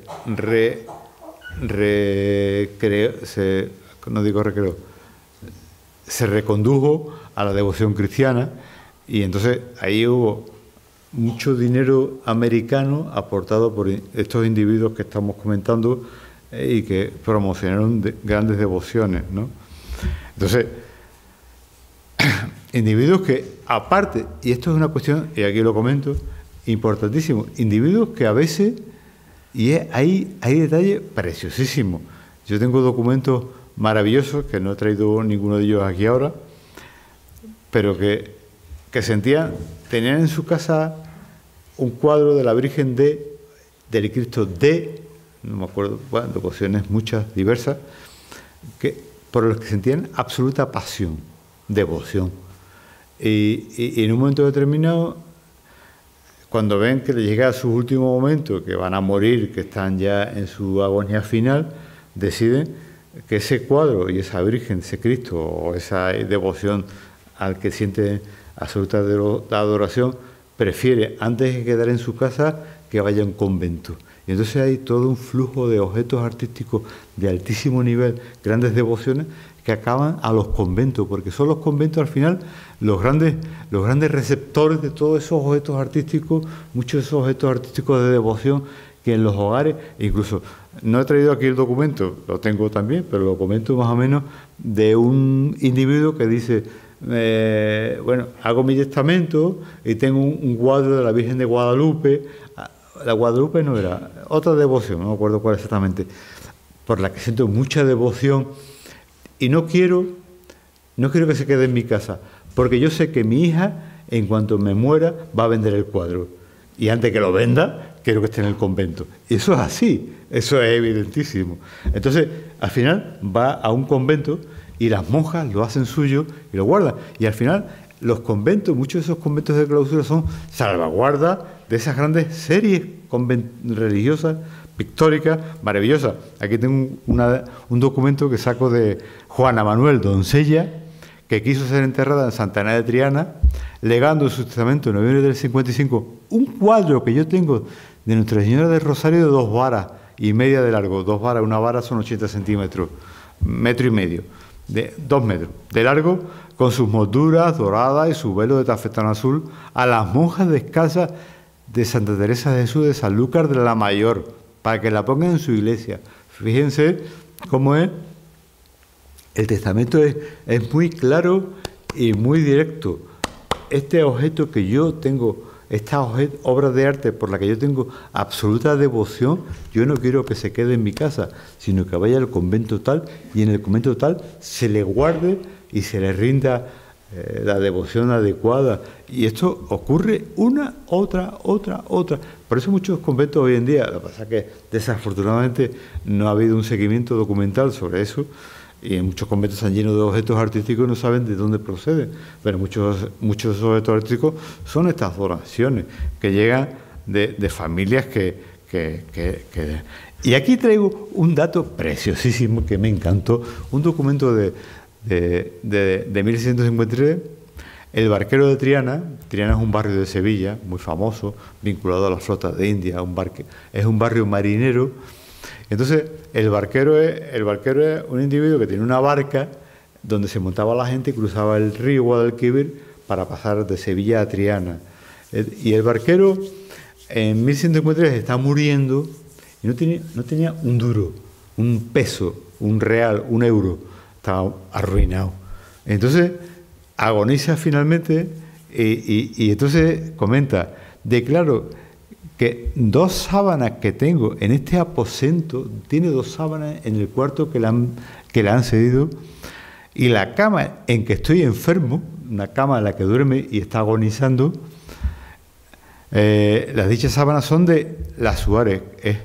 recondujo a la devoción cristiana, y entonces ahí hubo mucho dinero americano aportado por estos individuos que estamos comentando y que promocionaron grandes devociones, ¿no? Entonces, individuos que, aparte, y esto es una cuestión, y aquí lo comento, importantísimo, individuos que a veces, y hay detalles preciosísimos. Yo tengo documentos maravillosos, que no he traído ninguno de ellos aquí ahora, pero que tenían en su casa un cuadro de la Virgen del Cristo no me acuerdo, bueno, devociones muchas, diversas, por los que sentían absoluta pasión, devoción. Y en un momento determinado, cuando ven que le llega a sus últimos momentos, que van a morir, que están ya en su agonía final, deciden que ese cuadro y esa Virgen, ese Cristo, o esa devoción al que siente absoluta adoración, prefiere, antes de quedar en su casa, que vaya a un convento. Y entonces hay todo un flujo de objetos artísticos de altísimo nivel, grandes devociones, que acaban a los conventos, porque son los conventos al final los grandes receptores de todos esos objetos artísticos, muchos de esos objetos artísticos de devoción que en los hogares, incluso, no he traído aquí el documento, lo tengo también, pero lo comento más o menos, de un individuo que dice, bueno, hago mi testamento y tengo un cuadro de la Virgen de Guadalupe. La Guadalupe no era, otra devoción, no me acuerdo cuál exactamente, por la que siento mucha devoción, y no quiero que se quede en mi casa, porque yo sé que mi hija, en cuanto me muera, va a vender el cuadro, y antes que lo venda, quiero que esté en el convento. Y eso es así, eso es evidentísimo. Entonces, al final va a un convento y las monjas lo hacen suyo y lo guardan. Y al final, los conventos, muchos de esos conventos de clausura son salvaguardas de esas grandes series religiosas, pictóricas, maravillosas. Aquí tengo un documento que saco de Juana Manuel Doncella, que quiso ser enterrada en Santa Ana de Triana, legando en su testamento en noviembre del 55 un cuadro que yo tengo de Nuestra Señora del Rosario de 2 varas y media de largo. 2 varas, una vara son 80 centímetros, 1,5 metros, de 2 metros de largo, con sus molduras doradas y su velo de tafetán azul, a las monjas descalzas de Santa Teresa de Jesús de Sanlúcar de la Mayor, para que la pongan en su iglesia. Fíjense cómo es. El testamento es muy claro y muy directo. Este objeto que yo tengo, esta obra de arte por la que yo tengo absoluta devoción, yo no quiero que se quede en mi casa, sino que vaya al convento tal, y en el convento tal se le guarde y se le rinda la devoción adecuada. Y esto ocurre una, otra. Por eso muchos conventos hoy en día, lo que pasa es que desafortunadamente no ha habido un seguimiento documental sobre eso, y en muchos conventos están llenos de objetos artísticos y no saben de dónde proceden. Pero muchos de esos objetos artísticos son estas donaciones que llegan de familias que... Y aquí traigo un dato preciosísimo que me encantó, un documento de 1653, el barquero de Triana. Triana es un barrio de Sevilla muy famoso, vinculado a la flota de India, es un barrio marinero. Entonces, el barquero es un individuo que tiene una barca donde se montaba la gente y cruzaba el río Guadalquivir para pasar de Sevilla a Triana. Y el barquero en 1153 está muriendo y no tenía un duro, un peso, un real, un euro. Estaba arruinado. Entonces, agoniza finalmente y entonces comenta, declaro que 2 sábanas que tengo en este aposento, tiene 2 sábanas en el cuarto que le han cedido, y la cama en que estoy enfermo, una cama en la que duerme y está agonizando, las dichas sábanas son de la Suárez,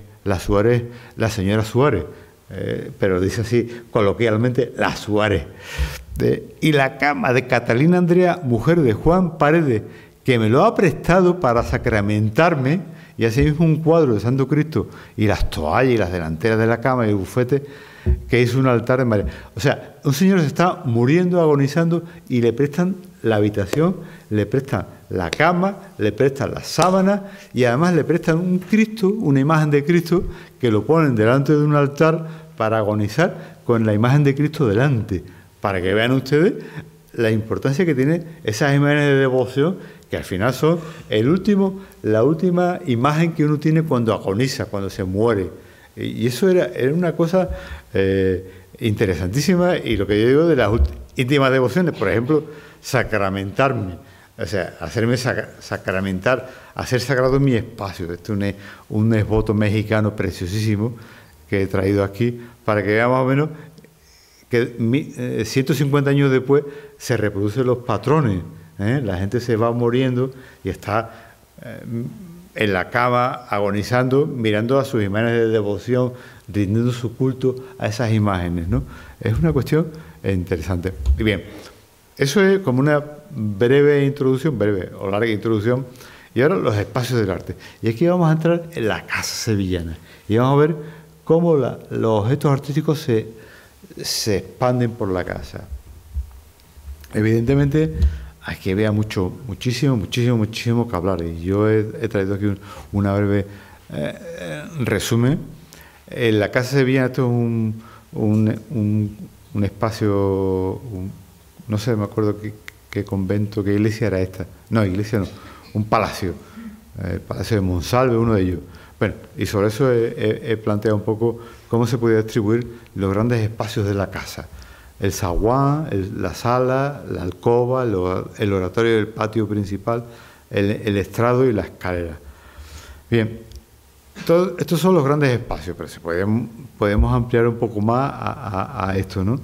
la señora Suárez, pero dice así coloquialmente, la Suárez. Y la cama de Catalina Andrea, mujer de Juan Paredes, que me lo ha prestado para sacramentarme, y asimismo un cuadro de Santo Cristo, y las toallas y las delanteras de la cama y el bufete, que hizo un altar en María. O sea, un señor se está muriendo, agonizando, y le prestan la habitación, le prestan la cama, le prestan las sábanas, y además le prestan un Cristo, una imagen de Cristo, que lo ponen delante de un altar para agonizar con la imagen de Cristo delante, para que vean ustedes la importancia que tiene esas imágenes de devoción, que al final son la última imagen que uno tiene cuando agoniza, cuando se muere. Y eso era una cosa interesantísima. Y lo que yo digo de las íntimas devociones, por ejemplo, sacramentarme, o sea, hacerme sacramentar, hacer sagrado mi espacio. Esto es un esboto mexicano preciosísimo que he traído aquí para que vean más o menos que 150 años después se reproducen los patrones. La gente se va muriendo y está en la cama agonizando, mirando a sus imágenes de devoción, rindiendo su culto a esas imágenes, ¿no? Es una cuestión interesante. Y bien, eso es como una breve o larga introducción. Y ahora los espacios del arte. Y aquí vamos a entrar en la casa sevillana y vamos a ver cómo los objetos artísticos se expanden por la casa. Evidentemente, aquí había muchísimo que hablar, y yo he traído aquí una breve resumen. En la casa sevillana, esto es un espacio, no sé, me acuerdo qué convento, qué iglesia era esta. No, iglesia no, un palacio, el Palacio de Monsalve, uno de ellos. Bueno, y sobre eso he planteado un poco cómo se podía distribuir los grandes espacios de la casa. El zaguán, la sala, la alcoba, el oratorio del patio principal, el estrado y la escalera. Bien, estos son los grandes espacios, pero podemos ampliar un poco más a esto, ¿no?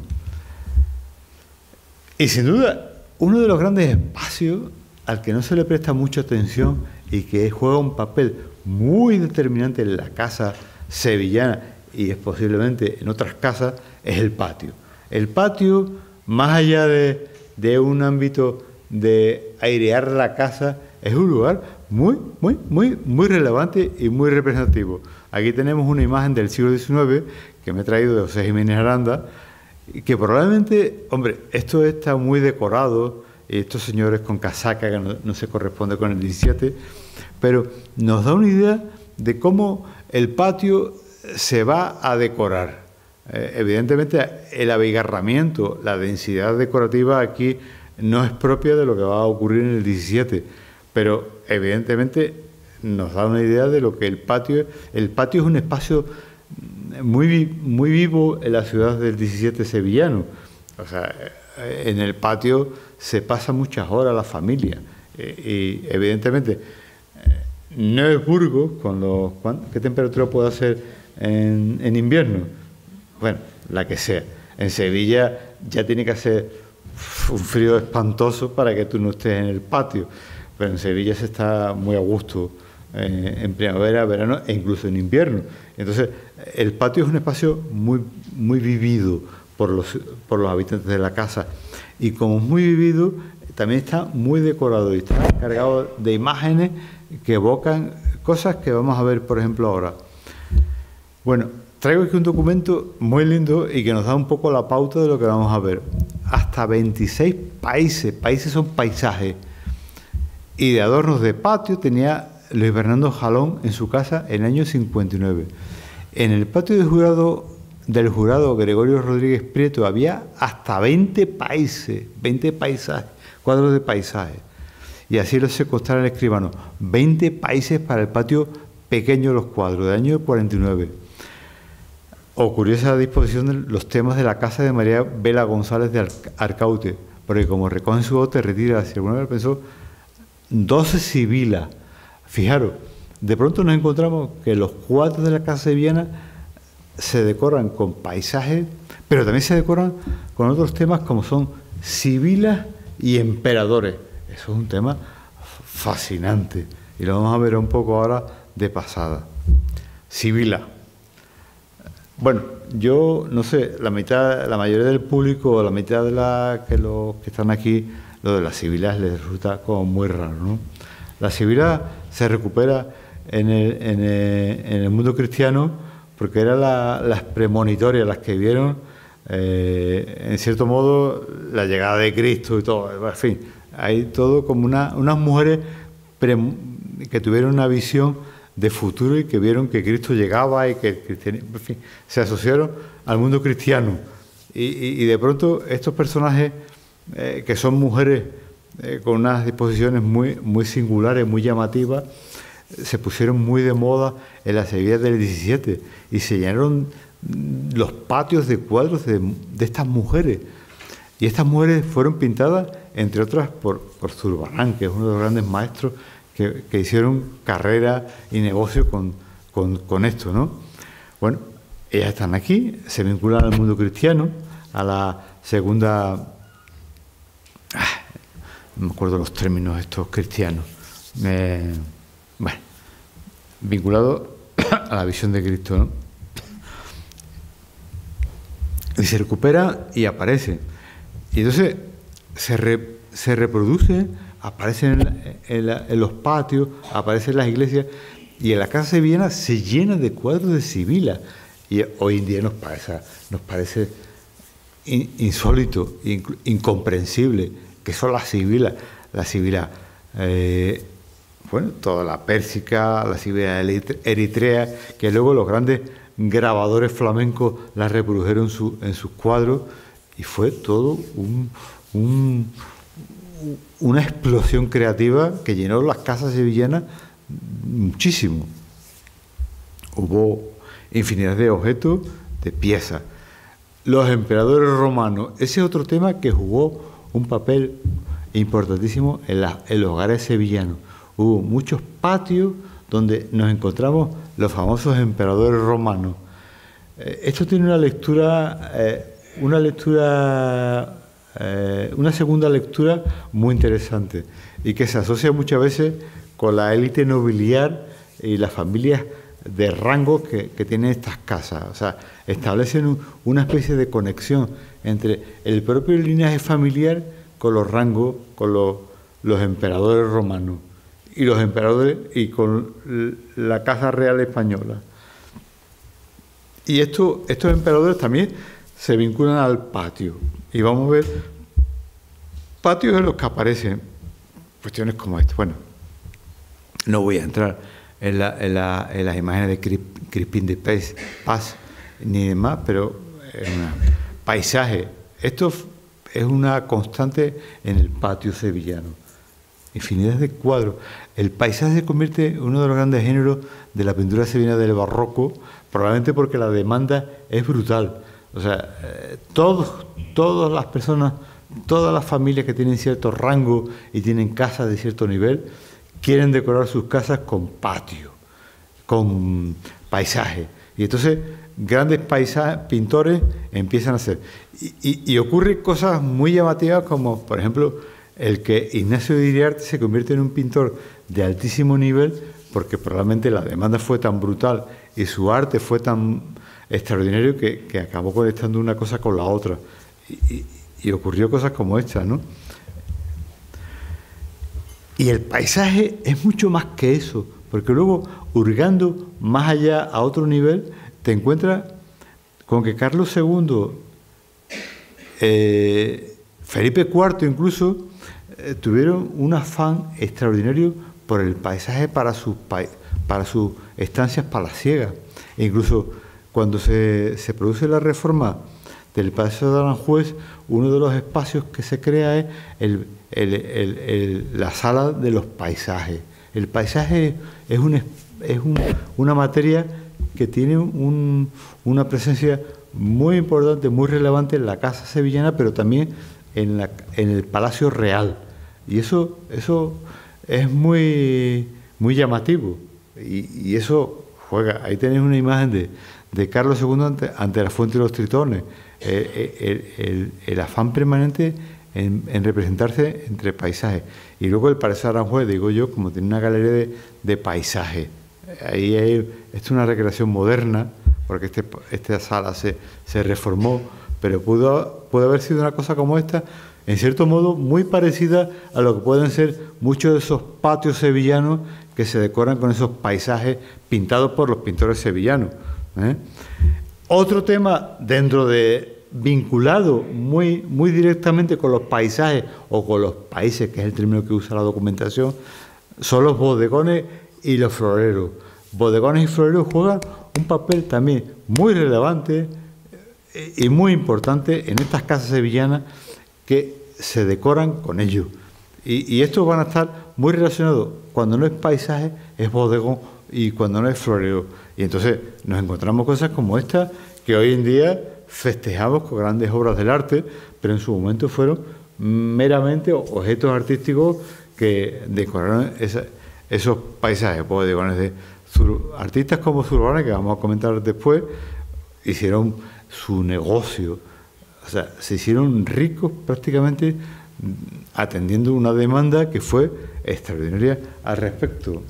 Y sin duda, uno de los grandes espacios al que no se le presta mucha atención y que juega un papel muy determinante en la casa sevillana y es posiblemente en otras casas, es el patio. El patio, más allá de un ámbito de airear la casa, es un lugar muy relevante y muy representativo. Aquí tenemos una imagen del siglo XIX que me he traído de José Jiménez Aranda, que probablemente, hombre, esto está muy decorado, y estos señores con casaca que no se corresponde con el 17, pero nos da una idea de cómo el patio se va a decorar. Evidentemente el abigarramiento, la densidad decorativa aquí no es propia de lo que va a ocurrir en el 17, pero evidentemente nos da una idea de lo que el patio es. El patio es un espacio muy vivo en la ciudad del 17 sevillano. O sea, en el patio se pasa muchas horas la familia y evidentemente no es Burgos ¿qué temperatura puede hacer en invierno? Bueno, la que sea. En Sevilla ya tiene que hacer un frío espantoso para que tú no estés en el patio, pero en Sevilla se está muy a gusto en primavera, verano e incluso en invierno. Entonces, el patio es un espacio muy vivido por los habitantes de la casa, y como es muy vivido, también está muy decorado y está cargado de imágenes que evocan cosas que vamos a ver, por ejemplo, ahora. Bueno, traigo aquí un documento muy lindo y que nos da un poco la pauta de lo que vamos a ver. Hasta 26 países son paisajes, y de adornos de patio tenía Luis Fernando Jalón en su casa en el año 59. En el patio del jurado Gregorio Rodríguez Prieto había hasta 20 paisajes, cuadros de paisajes. Y así lo se costara el escribano, 20 países para el patio pequeño de los cuadros, del año 49. O curiosa disposición de los temas de la casa de María Vela González de Arcaute, porque como recogen su bote, retira, si alguna vez pensó, 12 sibilas. Fijaros, de pronto nos encontramos que los cuadros de la casa sevillana se decoran con paisajes, pero también se decoran con otros temas como son sibilas y emperadores. Eso es un tema fascinante y lo vamos a ver un poco ahora de pasada. Sibila. Bueno, yo no sé, la mayoría del público, la mitad de los que están aquí, lo de las sibilas les resulta como muy raro, ¿no? La sibila se recupera en el mundo cristiano porque eran las premonitorias, las que vieron, en cierto modo, la llegada de Cristo y todo. En fin, hay todo como unas mujeres que tuvieron una visión de futuro y que vieron que Cristo llegaba y que el cristianismo, en fin, se asociaron al mundo cristiano. Y de pronto estos personajes, que son mujeres con unas disposiciones muy singulares, muy llamativas, se pusieron muy de moda en la Sevilla del 17 y se llenaron los patios de cuadros de estas mujeres. Y estas mujeres fueron pintadas, entre otras, por Zurbarán, que es uno de los grandes maestros que hicieron carrera y negocio con esto, ¿no? Bueno, ellas están aquí, se vinculan al mundo cristiano, a la segunda... no me acuerdo los términos estos cristianos. Bueno, vinculado a la visión de Cristo, ¿no? Y se recupera y aparece. Y entonces se reproduce, aparece en los patios, aparece en las iglesias, y en la casa sevillana se llena de cuadros de sibila. Y hoy en día nos parece insólito, incomprensible, que son las sibilas. La sibila, bueno, toda la pérsica, la sibila eritrea, que luego los grandes grabadores flamencos las reprodujeron en sus cuadros, y fue todo una explosión creativa que llenó las casas sevillanas muchísimo. Hubo infinidad de objetos, de piezas. Los emperadores romanos, ese es otro tema que jugó un papel importantísimo en los hogares sevillanos. Hubo muchos patios donde nos encontramos los famosos emperadores romanos. Esto tiene una segunda lectura muy interesante y que se asocia muchas veces con la élite nobiliar y las familias de rango que tienen estas casas. O sea, establecen una especie de conexión entre el propio linaje familiar con los rangos, con los emperadores romanos y los emperadores y con la Casa Real Española. Y estos emperadores también se vinculan al patio. Y vamos a ver patios en los que aparecen cuestiones como esta. Bueno, no voy a entrar en las imágenes de Crispín de Paz ni demás, pero paisaje. Esto es una constante en el patio sevillano. Infinidad de cuadros. El paisaje se convierte en uno de los grandes géneros de la pintura sevillana del barroco, probablemente porque la demanda es brutal. O sea, todas las personas, todas las familias que tienen cierto rango y tienen casas de cierto nivel, quieren decorar sus casas con patio, con paisaje. Y entonces grandes pintores empiezan a hacer. Y ocurren cosas muy llamativas como, por ejemplo, el que Ignacio de Iriarte se convierte en un pintor de altísimo nivel porque probablemente la demanda fue tan brutal y su arte fue tan extraordinario que acabó conectando una cosa con la otra. Y ocurrió cosas como esta, ¿no? Y el paisaje es mucho más que eso, porque luego, hurgando más allá a otro nivel, te encuentras con que Carlos II, Felipe IV incluso, tuvieron un afán extraordinario por el paisaje para sus estancias palaciegas. E incluso cuando se produce la reforma del Palacio de Aranjuez, uno de los espacios que se crea es la sala de los paisajes. El paisaje es una materia que tiene una presencia muy importante, muy relevante en la casa sevillana, pero también en el Palacio Real. Y eso es muy llamativo. Y eso juega. Ahí tenéis una imagen de Carlos II ante la Fuente de los Tritones. El afán permanente en representarse entre paisajes. Y luego el Palacio de Aranjuez, digo yo, como tiene una galería de paisajes. Ahí esto es una recreación moderna, porque esta sala se reformó, pero pudo haber sido una cosa como esta, en cierto modo muy parecida a lo que pueden ser muchos de esos patios sevillanos que se decoran con esos paisajes pintados por los pintores sevillanos. Otro tema vinculado muy directamente con los paisajes o con los países, que es el término que usa la documentación, son los bodegones y los floreros. Bodegones y floreros juegan un papel también muy relevante y muy importante en estas casas sevillanas que se decoran con ellos. Y estos van a estar muy relacionados. Cuando no es paisaje, es bodegón, y cuando no es florero. Y entonces nos encontramos cosas como esta, que hoy en día festejamos con grandes obras del arte, pero en su momento fueron meramente objetos artísticos que decoraron esos paisajes. Bodegones de artistas como Zurbarán, que vamos a comentar después, hicieron su negocio. O sea, se hicieron ricos prácticamente atendiendo una demanda que fue extraordinaria al respecto.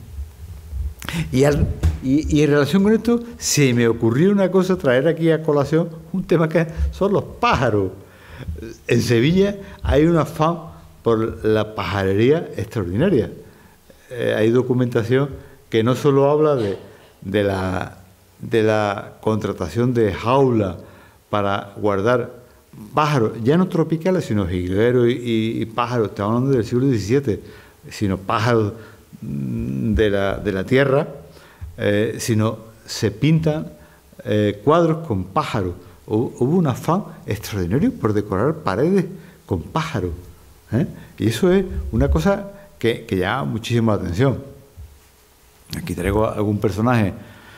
Y en relación con esto, se me ocurrió una cosa, traer aquí a colación un tema que son los pájaros. En Sevilla hay un afán por la pajarería extraordinaria. Hay documentación que no solo habla de la contratación de jaulas para guardar pájaros, ya no tropicales, sino jilgueros y pájaros, estamos hablando del siglo XVII, sino pájaros de la tierra, sino se pintan cuadros con pájaros. Hubo un afán extraordinario por decorar paredes con pájaros, y eso es una cosa que llama muchísimo la atención. Aquí traigo algún personaje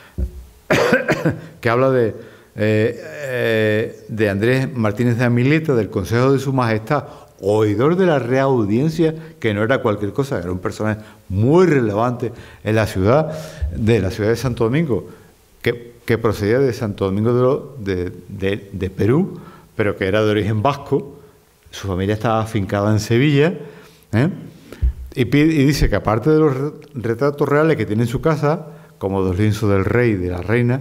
que habla de Andrés Martínez de Amileta, del Consejo de Su Majestad, oidor de la Real Audiencia, que no era cualquier cosa, era un personaje muy relevante en la ciudad de Santo Domingo, que procedía de Santo Domingo de Perú, pero que era de origen vasco. Su familia estaba afincada en Sevilla, Y dice que aparte de los retratos reales que tiene en su casa, como 2 lienzos del rey y de la reina,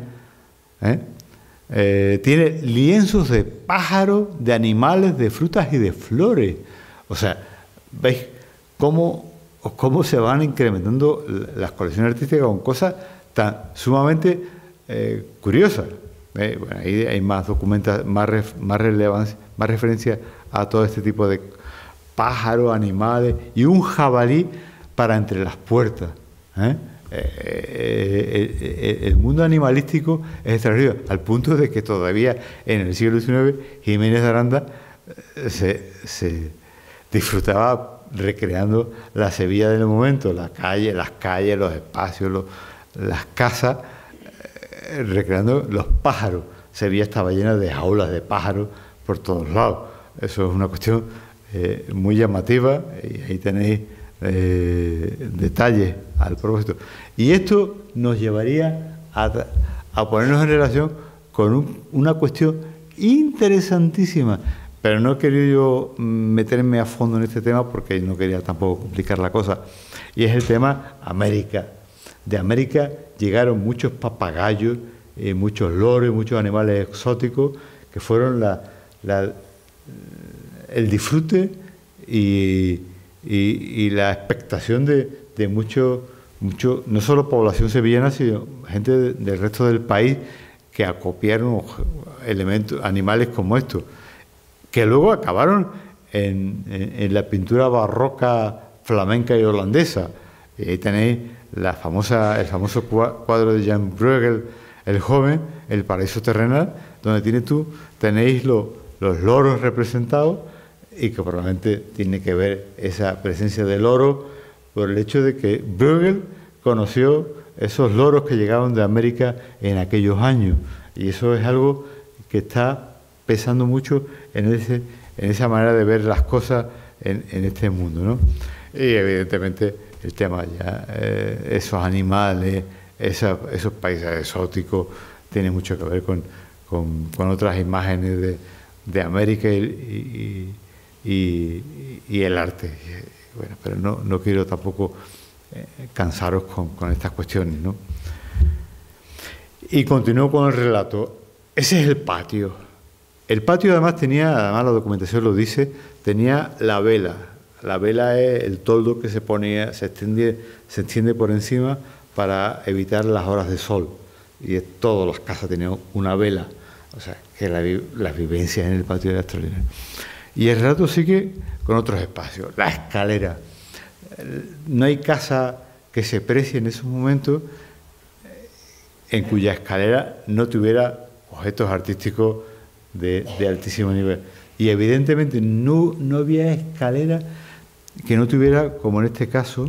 tiene lienzos de pájaros, de animales, de frutas y de flores. O sea, ¿veis cómo se van incrementando las colecciones artísticas con cosas tan sumamente curiosas? Bueno, ahí hay más más relevancia, más referencia a todo este tipo de pájaros, animales y un jabalí para entre las puertas. El mundo animalístico es extraordinario, al punto de que todavía en el siglo XIX Jiménez de Aranda se disfrutaba recreando la Sevilla del momento, las calles, los espacios, las casas, recreando los pájaros. Sevilla estaba llena de jaulas de pájaros por todos lados. Eso es una cuestión muy llamativa, y ahí tenéis detalles al propósito. Y esto nos llevaría a ponernos en relación con una cuestión interesantísima, pero no he querido yo meterme a fondo en este tema porque no quería tampoco complicar la cosa, y es el tema América. De América llegaron muchos papagayos, muchos loros, muchos animales exóticos que fueron el disfrute y la expectación de mucho, no solo población sevillana, sino gente del resto del país que acopiaron elementos, animales como estos, que luego acabaron en la pintura barroca flamenca y holandesa. Y ahí tenéis el famoso cuadro de Jan Bruegel, el joven, El paraíso terrenal, donde tenéis los loros representados, y que probablemente tiene que ver esa presencia del loro por el hecho de que Bruegel conoció esos loros que llegaban de América en aquellos años, y eso es algo que está pesando mucho en esa manera de ver las cosas en este mundo, ¿no? Y evidentemente el tema ya, esos animales, esos paisajes exóticos, tiene mucho que ver con otras imágenes de América y el arte. Bueno, pero no quiero tampoco cansaros con estas cuestiones, ¿no? Y continúo con el relato. Ese es el patio. El patio además la documentación lo dice, tenía la vela. La vela es el toldo que se extiende por encima para evitar las horas de sol. Y todas las casas tenían una vela. O sea, que las vivencias en el patio eran extraordinarias. Y el relato sigue con otros espacios. La escalera. No hay casa que se precie en esos momentos en cuya escalera no tuviera objetos artísticos de altísimo nivel. Y evidentemente no había escalera que no tuviera, como en este caso,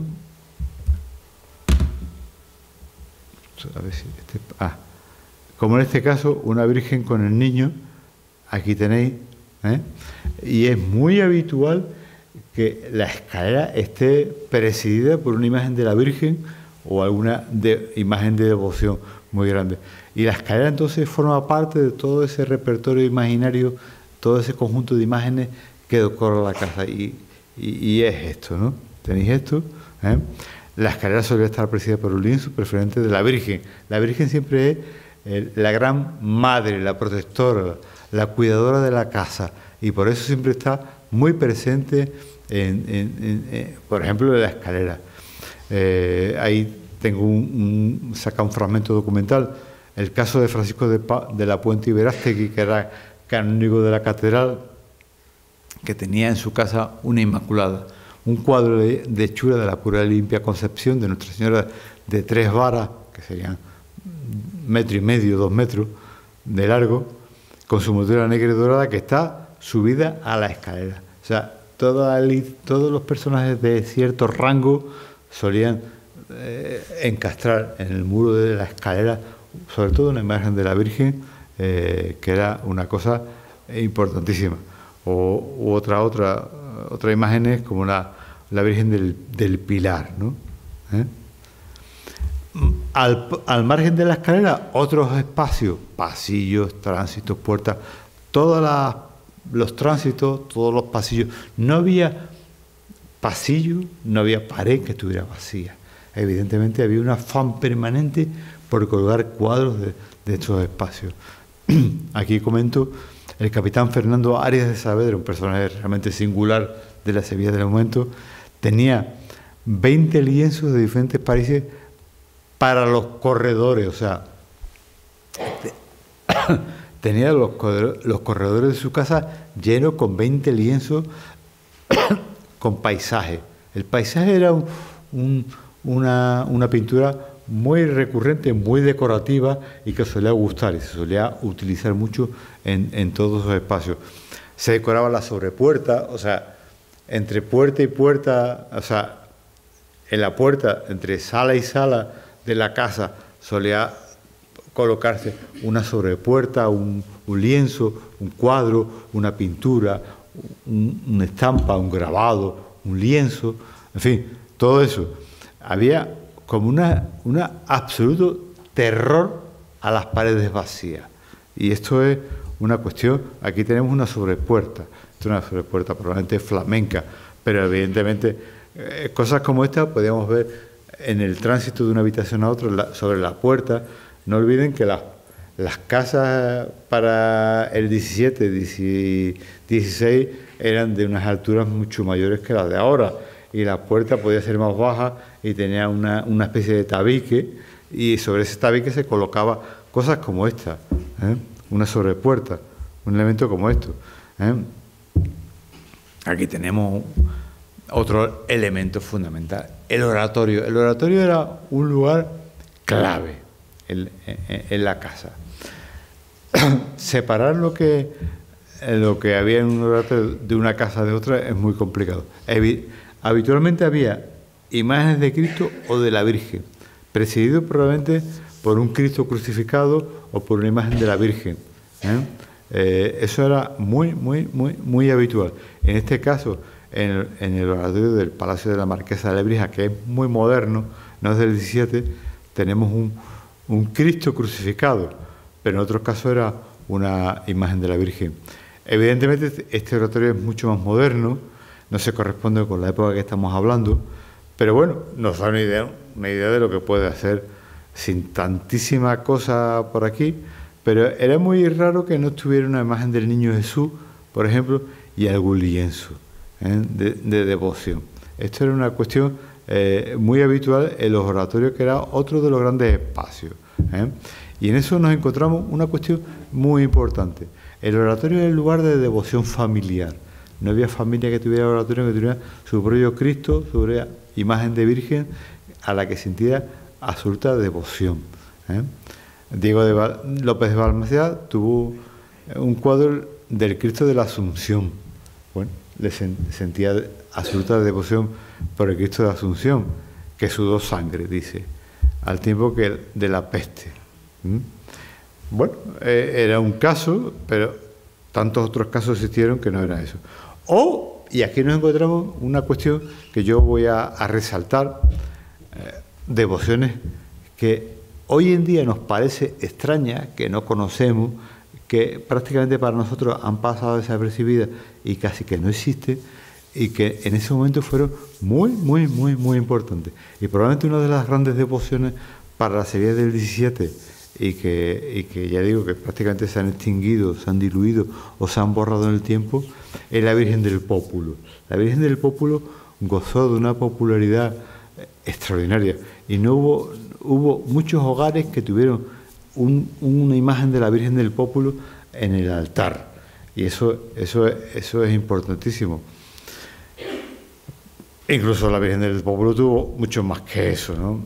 como en este caso, una Virgen con el niño. Aquí tenéis, y es muy habitual que la escalera esté presidida por una imagen de la Virgen o alguna imagen de devoción muy grande. Y la escalera entonces forma parte de todo ese repertorio imaginario, todo ese conjunto de imágenes que decora la casa. Y es esto, ¿no? Tenéis esto. La escalera suele estar presidida por un lienzo preferente de la Virgen. La Virgen siempre es la gran madre, la protectora, la cuidadora de la casa. Y por eso siempre está muy presente, por ejemplo, en la escalera. Ahí tengo saca un fragmento documental. El caso de Francisco de la Puente y Verástegui, que era canónigo de la catedral, que tenía en su casa una Inmaculada, un cuadro de hechura de la pura y limpia Concepción de Nuestra Señora de 3 varas, que serían 1,5 metros, 2 metros de largo, con su moldura negra y dorada, que está subida a la escalera. O sea, todos los personajes de cierto rango solían encastrar en el muro de la escalera, sobre todo una imagen de la Virgen, que era una cosa importantísima. O otra imagen como la Virgen del Pilar, ¿no? Al margen de la escalera, otros espacios, pasillos, tránsitos, puertas, todos los tránsitos, todos los pasillos. No había pasillo, no había pared que estuviera vacía. Evidentemente había un afán permanente por colgar cuadros de estos espacios. Aquí comento el capitán Fernando Arias de Saavedra, un personaje realmente singular de la Sevilla del momento, tenía 20 lienzos de diferentes países para los corredores, o sea, tenía los corredores de su casa llenos con 20 lienzos con paisaje. El paisaje era una pintura muy recurrente, muy decorativa y que solía gustar y se solía utilizar mucho en todos esos espacios. Se decoraba la sobrepuerta, o sea, entre puerta y puerta, o sea, en la puerta, entre sala y sala de la casa, solía colocarse una sobrepuerta, un lienzo, un cuadro, una pintura, una estampa, un grabado, un lienzo, en fin, todo eso. Había como un absoluto terror a las paredes vacías. Y esto es una cuestión, aquí tenemos una sobrepuerta, esto es una sobrepuerta probablemente flamenca, pero evidentemente cosas como esta podíamos ver en el tránsito de una habitación a otra sobre la puerta. No olviden que las casas para el 17, 16 eran de unas alturas mucho mayores que las de ahora y la puerta podía ser más baja y tenía una especie de tabique y sobre ese tabique se colocaba cosas como esta, una sobrepuerta, un elemento como esto. Aquí tenemos otro elemento fundamental, el oratorio. El oratorio era un lugar clave en la casa. Separar lo que había en un oratorio de una casa de otra es muy complicado. Habitualmente había imágenes de Cristo o de la Virgen, presidido probablemente por un Cristo crucificado o por una imagen de la Virgen. Eso era muy habitual. En este caso, en el oratorio del Palacio de la Marquesa de Lebrija, que es muy moderno, no es del 17, tenemos un Cristo crucificado, pero en otros casos era una imagen de la Virgen. Evidentemente este oratorio es mucho más moderno, no se corresponde con la época que estamos hablando, pero bueno, nos da una idea de lo que puede hacer sin tantísima cosa por aquí, pero era muy raro que no tuviera una imagen del Niño Jesús, por ejemplo, y algún lienzo de devoción. Esto era una cuestión muy habitual en los oratorios, que era otro de los grandes espacios. Y en eso nos encontramos una cuestión muy importante. El oratorio es el lugar de devoción familiar. No había familia que tuviera oratorio que tuviera su propio Cristo, su propia imagen de Virgen, a la que sintiera absoluta devoción. Diego López de Balmaceda tuvo un cuadro del Cristo de la Asunción. Bueno, le sentía absoluta devoción por el Cristo de la Asunción, que sudó sangre, dice, al tiempo que de la peste. Bueno, era un caso, pero tantos otros casos existieron que no era eso. Y aquí nos encontramos una cuestión que yo voy a resaltar, devociones que hoy en día nos parece extraña, que no conocemos, que prácticamente para nosotros han pasado desapercibidas y casi que no existen, y que en ese momento fueron muy importantes. Y probablemente una de las grandes devociones para la Sevilla del 17, y que ya digo que prácticamente se han extinguido, se han diluido o se han borrado en el tiempo, es la Virgen del Pópulo. La Virgen del Pópulo gozó de una popularidad extraordinaria y no hubo muchos hogares que tuvieron una imagen de la Virgen del Pópulo en el altar, y eso es importantísimo. Incluso la Virgen del Pópulo tuvo mucho más que eso, ¿no?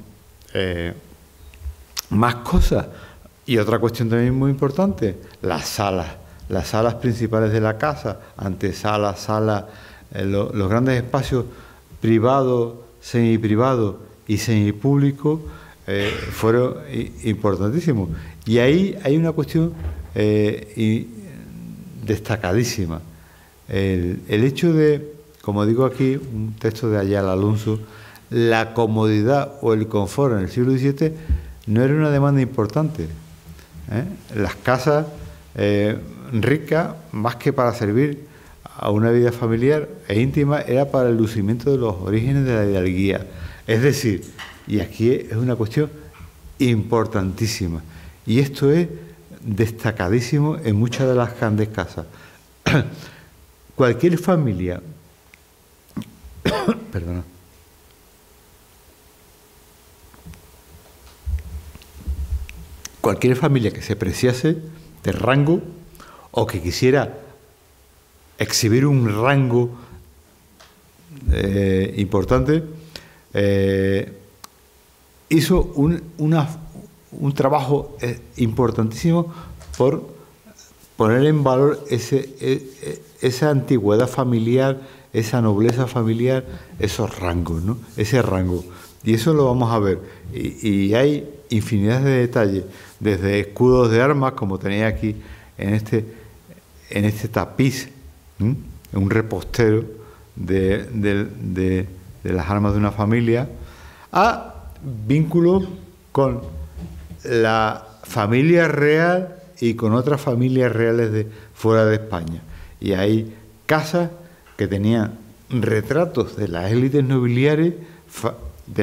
Más cosas. Y otra cuestión también muy importante, las salas principales de la casa, antesala, sala, los grandes espacios privados, semiprivados y semipúblicos fueron importantísimos. Y ahí hay una cuestión destacadísima. El hecho de, como digo aquí, un texto de Ayala Alonso, la comodidad o el confort en el siglo XVII no era una demanda importante. Las casas ricas, más que para servir a una vida familiar e íntima era para el lucimiento de los orígenes de la hidalguía. Es decir, y aquí es una cuestión importantísima, y esto es destacadísimo en muchas de las grandes casas. Cualquier familia, perdona, cualquier familia que se preciase de rango o que quisiera exhibir un rango importante, hizo un trabajo importantísimo por poner en valor esa antigüedad familiar, esa nobleza familiar, esos rangos, ¿no? Ese rango. Y eso lo vamos a ver. Y hay infinidad de detalles, desde escudos de armas, como tenéis aquí en este tapiz, en un repostero de las armas de una familia, a vínculos con la familia real y con otras familias reales de fuera de España. Y hay casas que tenían retratos de las élites nobiliarias, de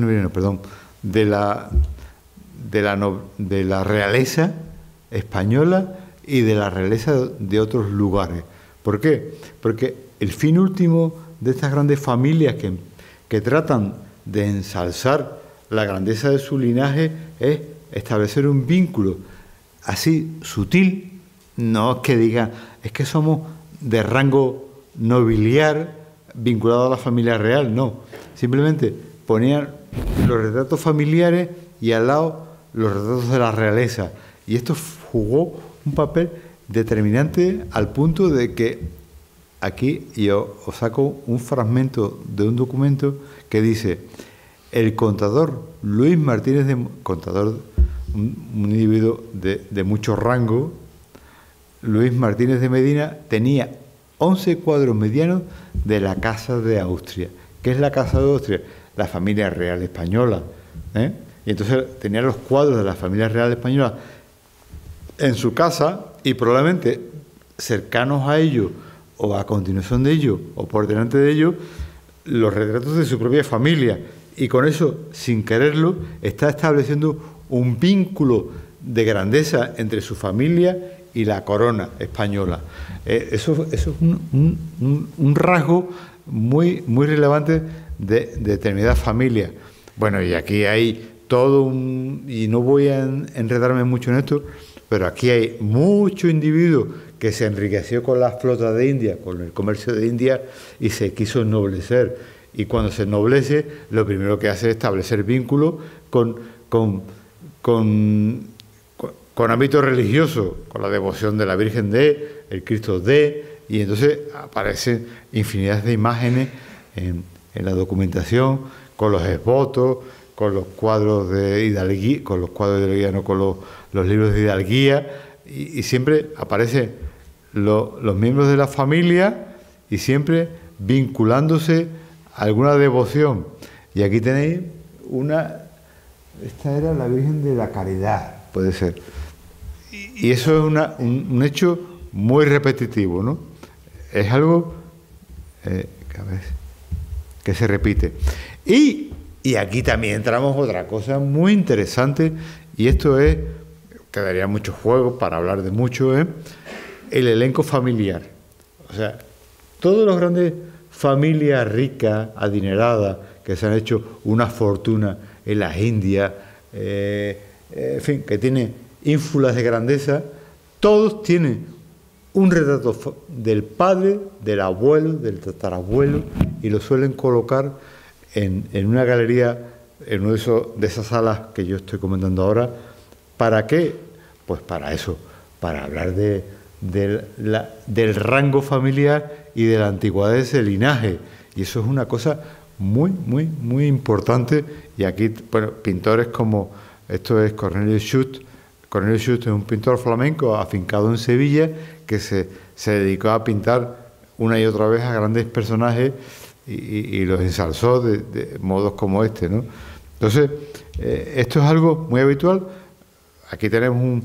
la realeza española y de la realeza de otros lugares. ¿Por qué? Porque el fin último de estas grandes familias que tratan de ensalzar la grandeza de su linaje es establecer un vínculo así sutil, no es que digan, es que somos de rango nobiliar vinculado a la familia real, no. Simplemente ponían los retratos familiares y al lado los retratos de la realeza. Y esto jugó un papel determinante al punto de que aquí yo os saco un fragmento de un documento que dice: el contador Luis Martínez contador, un individuo de mucho rango, Luis Martínez de Medina, tenía 11 cuadros medianos de la Casa de Austria. ¿Qué es la Casa de Austria? La familia real española, ¿eh? Y entonces tenía los cuadros de la familia real española en su casa y probablemente cercanos a ellos o a continuación de ellos o por delante de ellos los retratos de su propia familia. Y con eso, sin quererlo, está estableciendo un vínculo de grandeza entre su familia y la corona española. Eso es un rasgo muy relevante de determinadas familias. Bueno, y aquí hay todo y no voy a enredarme mucho en esto, pero aquí hay mucho individuo que se enriqueció con las flotas de India, con el comercio de India, y se quiso ennoblecer. Y cuando se ennoblece, lo primero que hace es establecer vínculos con ámbito religioso, con la devoción de la Virgen de, el Cristo de, y entonces aparecen infinidad de imágenes en la documentación, con los esbotos, con los cuadros de hidalguía, con los libros de hidalguía, y siempre aparecen los miembros de la familia y siempre vinculándose a alguna devoción. Y aquí tenéis esta era la Virgen de la Caridad, puede ser. Y eso es un hecho muy repetitivo, ¿no? Es algo que se repite. Y aquí también entramos otra cosa muy interesante, y esto quedaría mucho juego para hablar de mucho, el elenco familiar. O sea, todos los grandes familias ricas, adineradas, que se han hecho una fortuna en las Indias, en fin, que tienen ínfulas de grandeza, todos tienen un retrato del padre, del abuelo, del tatarabuelo, y lo suelen colocar en una galería, en una de esas salas que yo estoy comentando ahora. ¿Para qué? Pues para eso, para hablar del rango familiar y de la antigüedad de ese linaje. Y eso es una cosa muy importante. Y aquí, bueno, pintores como, esto es Cornelius Schütt. Cornelius Schütt es un pintor flamenco afincado en Sevilla que se dedicó a pintar una y otra vez a grandes personajes y los ensalzó de modos como este, ¿no? Entonces, esto es algo muy habitual. Aquí tenemos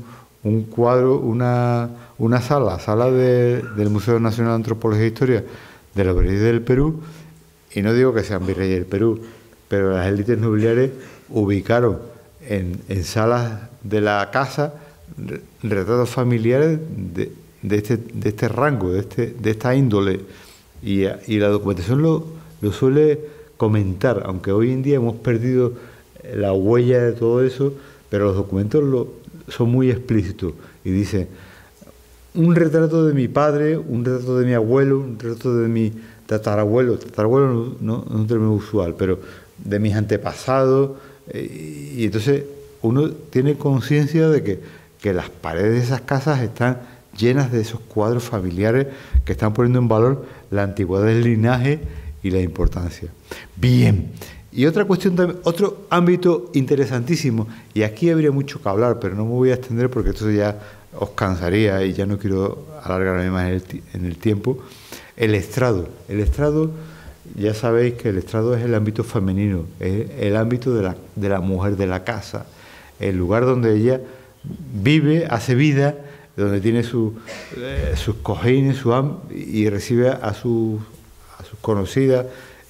un cuadro, una sala del Museo Nacional de Antropología e Historia de los virreyes del Perú, y no digo que sean virreyes del Perú, pero las élites nobiliares ubicaron en salas de la casa retratos familiares de este rango, de esta índole, y la documentación lo suele comentar, aunque hoy en día hemos perdido la huella de todo eso, pero los documentos son muy explícitos y dicen un retrato de mi padre, un retrato de mi abuelo, un retrato de mi tatarabuelo no es un término usual, pero de mis antepasados, y entonces uno tiene conciencia de que las paredes de esas casas están llenas de esos cuadros familiares que están poniendo en valor la antigüedad del linaje y la importancia. Bien, y otra cuestión también, otro ámbito interesantísimo, y aquí habría mucho que hablar, pero no me voy a extender porque esto ya os cansaría y ya no quiero alargarme más en el tiempo. El estrado. El estrado, ya sabéis que el estrado es el ámbito femenino, es el ámbito de la mujer de la casa, el lugar donde ella vive, hace vida, donde tiene sus cojines, y recibe a sus conocidas.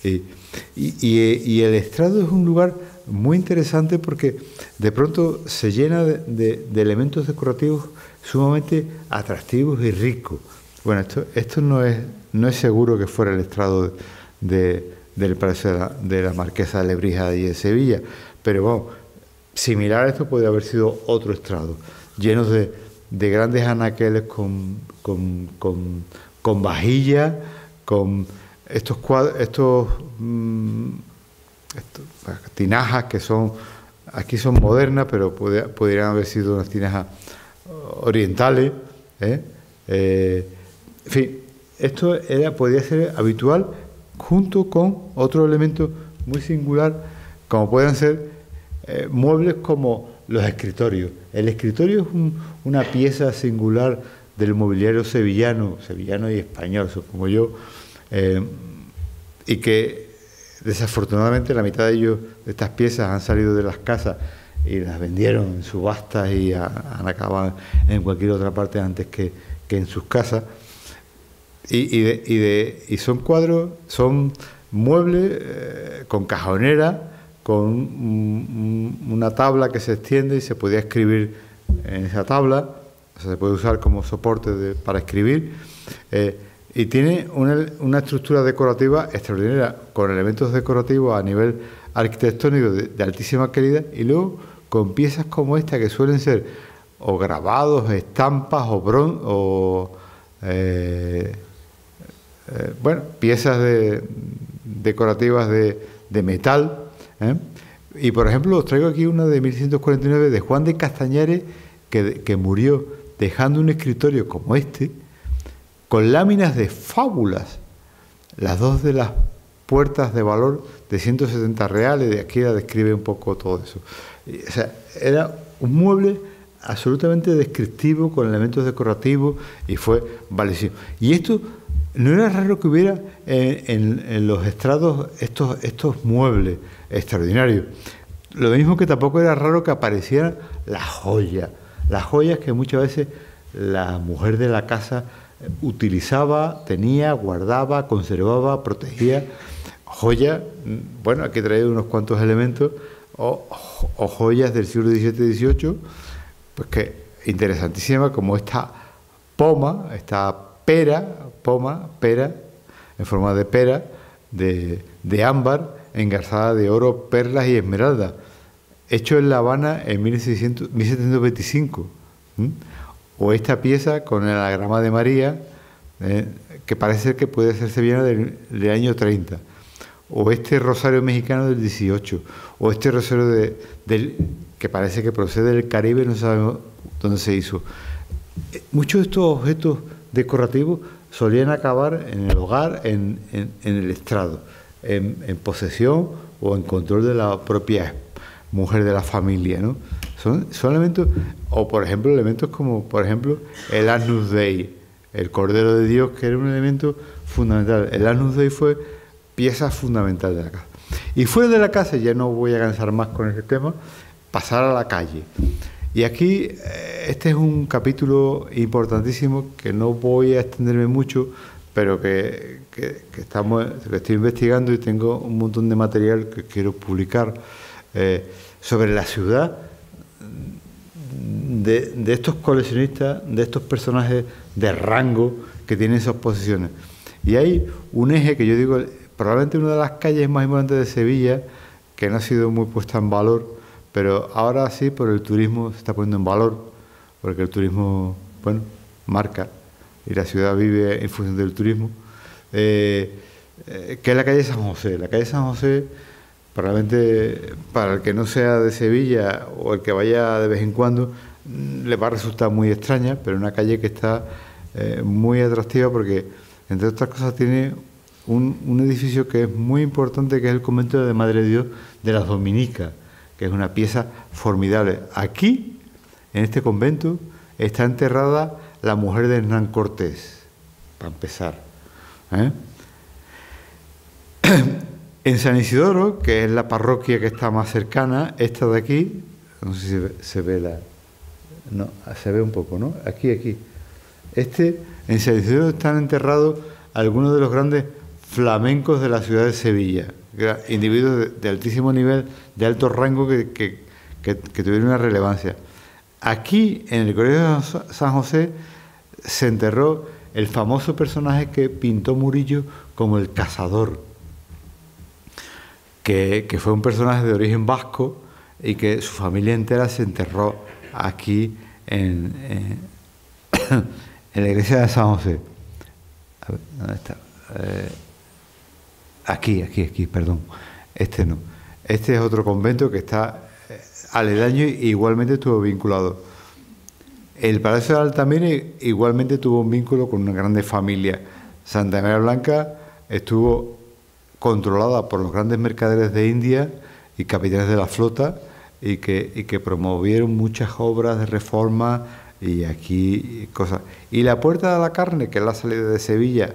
Y el estrado es un lugar muy interesante porque de pronto se llena de elementos decorativos sumamente atractivos y ricos. Bueno, esto no es seguro que fuera el estrado del Palacio de la Marquesa de Lebrija de Sevilla, pero vamos, similar a esto puede haber sido otro estrado, llenos de grandes anaqueles con vajillas, con estos tinajas que aquí son modernas, pero podrían haber sido unas tinajas orientales. En fin, esto podía ser habitual junto con otro elemento muy singular, como pueden ser muebles como los escritorios. El escritorio es una pieza singular del mobiliario sevillano y español, supongo yo, y que desafortunadamente la mitad de estas piezas han salido de las casas y las vendieron en subastas y han acabado en cualquier otra parte antes que en sus casas. Y son cuadros, son muebles con cajonera, con una tabla que se extiende y se podía escribir en esa tabla, o sea, se puede usar como soporte para escribir, y tiene una estructura decorativa extraordinaria, con elementos decorativos a nivel arquitectónico de altísima calidad, y luego con piezas como esta que suelen ser o grabados, estampas o piezas decorativas de metal. Y por ejemplo os traigo aquí una de 1649 de Juan de Castañares, que murió dejando un escritorio como este, con láminas de fábulas, las dos de las puertas de valor de 170 reales, de aquí la describe un poco todo eso. O sea, era un mueble absolutamente descriptivo, con elementos decorativos, y fue valioso. Y esto no era raro que hubiera en los estrados estos muebles extraordinarios. Lo mismo que tampoco era raro que aparecieran las joyas que muchas veces la mujer de la casa utilizaba, tenía, guardaba, conservaba, protegía. Joyas, bueno, aquí he traído unos cuantos elementos, o joyas del siglo XVII y XVIII, pues que interesantísimas, como esta pera, en forma de pera, de ámbar, engarzada de oro, perlas y esmeraldas, hecho en La Habana en 1725. O esta pieza con el anagrama de María, que parece ser que puede ser sevillana del año 30. O este rosario mexicano del 18. O este rosario que parece que procede del Caribe, no sabemos dónde se hizo. Muchos de estos objetos decorativos solían acabar en el hogar, en el estrado, en posesión o en control de la propia mujer de la familia, ¿no? Son elementos, o por ejemplo elementos como por ejemplo el Agnus Dei, el Cordero de Dios, que era un elemento fundamental. El Agnus Dei fue pieza fundamental de la casa. Y fuera de la casa, ya no voy a cansar más con este tema, pasar a la calle. Y aquí este es un capítulo importantísimo que no voy a extenderme mucho, pero que estoy investigando y tengo un montón de material que quiero publicar sobre la ciudad de estos coleccionistas, de estos personajes de rango que tienen esas posiciones. Y hay un eje que yo digo, probablemente una de las calles más importantes de Sevilla, que no ha sido muy puesta en valor, pero ahora sí, por el turismo se está poniendo en valor, porque el turismo, bueno, marca, y la ciudad vive en función del turismo, que es la calle San José. La calle San José, probablemente para el que no sea de Sevilla o el que vaya de vez en cuando, le va a resultar muy extraña, pero es una calle que está muy atractiva porque, entre otras cosas, tiene un edificio que es muy importante, que es el convento de Madre de Dios de las Dominicas, que es una pieza formidable. Aquí, en este convento, está enterrada la mujer de Hernán Cortés, para empezar. En San Isidoro, que es la parroquia que está más cercana, esta de aquí, no sé si se ve la... No, se ve un poco, ¿no? Aquí. En San Isidoro están enterrados algunos de los grandes flamencos de la ciudad de Sevilla, individuos de altísimo nivel, de alto rango que tuvieron una relevancia. Aquí, en el Colegio de San José, se enterró el famoso personaje que pintó Murillo como el cazador, que fue un personaje de origen vasco y que su familia entera se enterró aquí en la iglesia de San José. A ver, ¿dónde está? Aquí, perdón. Este no. Este es otro convento que está aledaño y igualmente estuvo vinculado. El Palacio de Altamira igualmente tuvo un vínculo con una grande familia. Santa María Blanca estuvo controlada por los grandes mercaderes de India y capitanes de la flota y que promovieron muchas obras de reforma y aquí cosas. Y la Puerta de la Carne, que es la salida de Sevilla,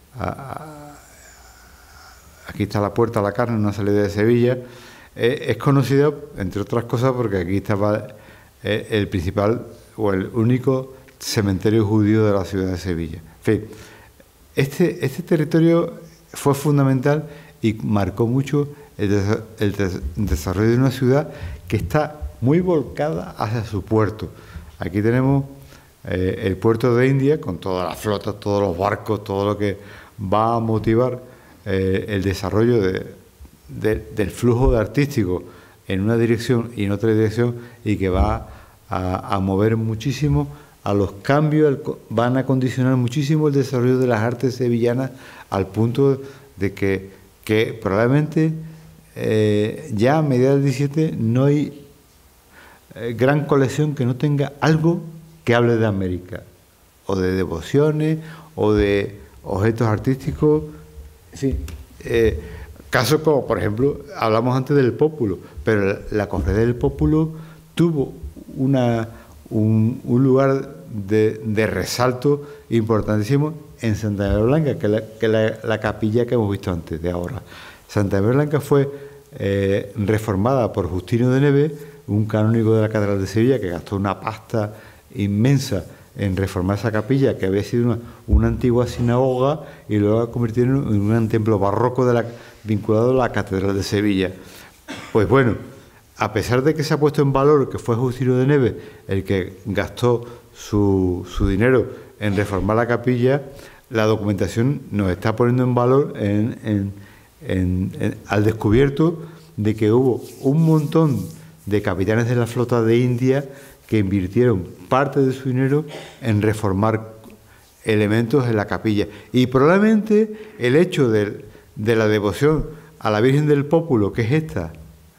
aquí está la Puerta de la Carne, una salida de Sevilla, es conocida, entre otras cosas, porque aquí estaba el principal o el único cementerio judío de la ciudad de Sevilla. En fin, este territorio fue fundamental y marcó mucho el desarrollo de una ciudad que está muy volcada hacia su puerto. Aquí tenemos el puerto de India, con todas las flotas, todos los barcos, todo lo que va a motivar el desarrollo del flujo de artístico en una dirección y en otra dirección, y que va a mover muchísimo a los cambios, van a condicionar muchísimo el desarrollo de las artes sevillanas, al punto de que probablemente ya a mediados del 17 no hay gran colección que no tenga algo que hable de América, o de devociones, o de objetos artísticos, en fin. Casos como, por ejemplo, hablamos antes del Pópulo, pero la Cofradía del Pópulo tuvo un lugar de resalto importantísimo en Santa María Blanca, que es la capilla que hemos visto antes de ahora. Santa María Blanca fue reformada por Justino de Neves, un canónigo de la Catedral de Sevilla, que gastó una pasta inmensa en reformar esa capilla, que había sido una antigua sinagoga, y luego la convirtieron en un templo barroco vinculado a la Catedral de Sevilla. Pues bueno, a pesar de que se ha puesto en valor que fue Justino de Neves el que gastó su dinero en reformar la capilla, la documentación nos está poniendo en valor al descubierto de que hubo un montón de capitanes de la flota de India que invirtieron parte de su dinero en reformar elementos en la capilla. Y probablemente el hecho de la devoción a la Virgen del Pópulo, que es esta,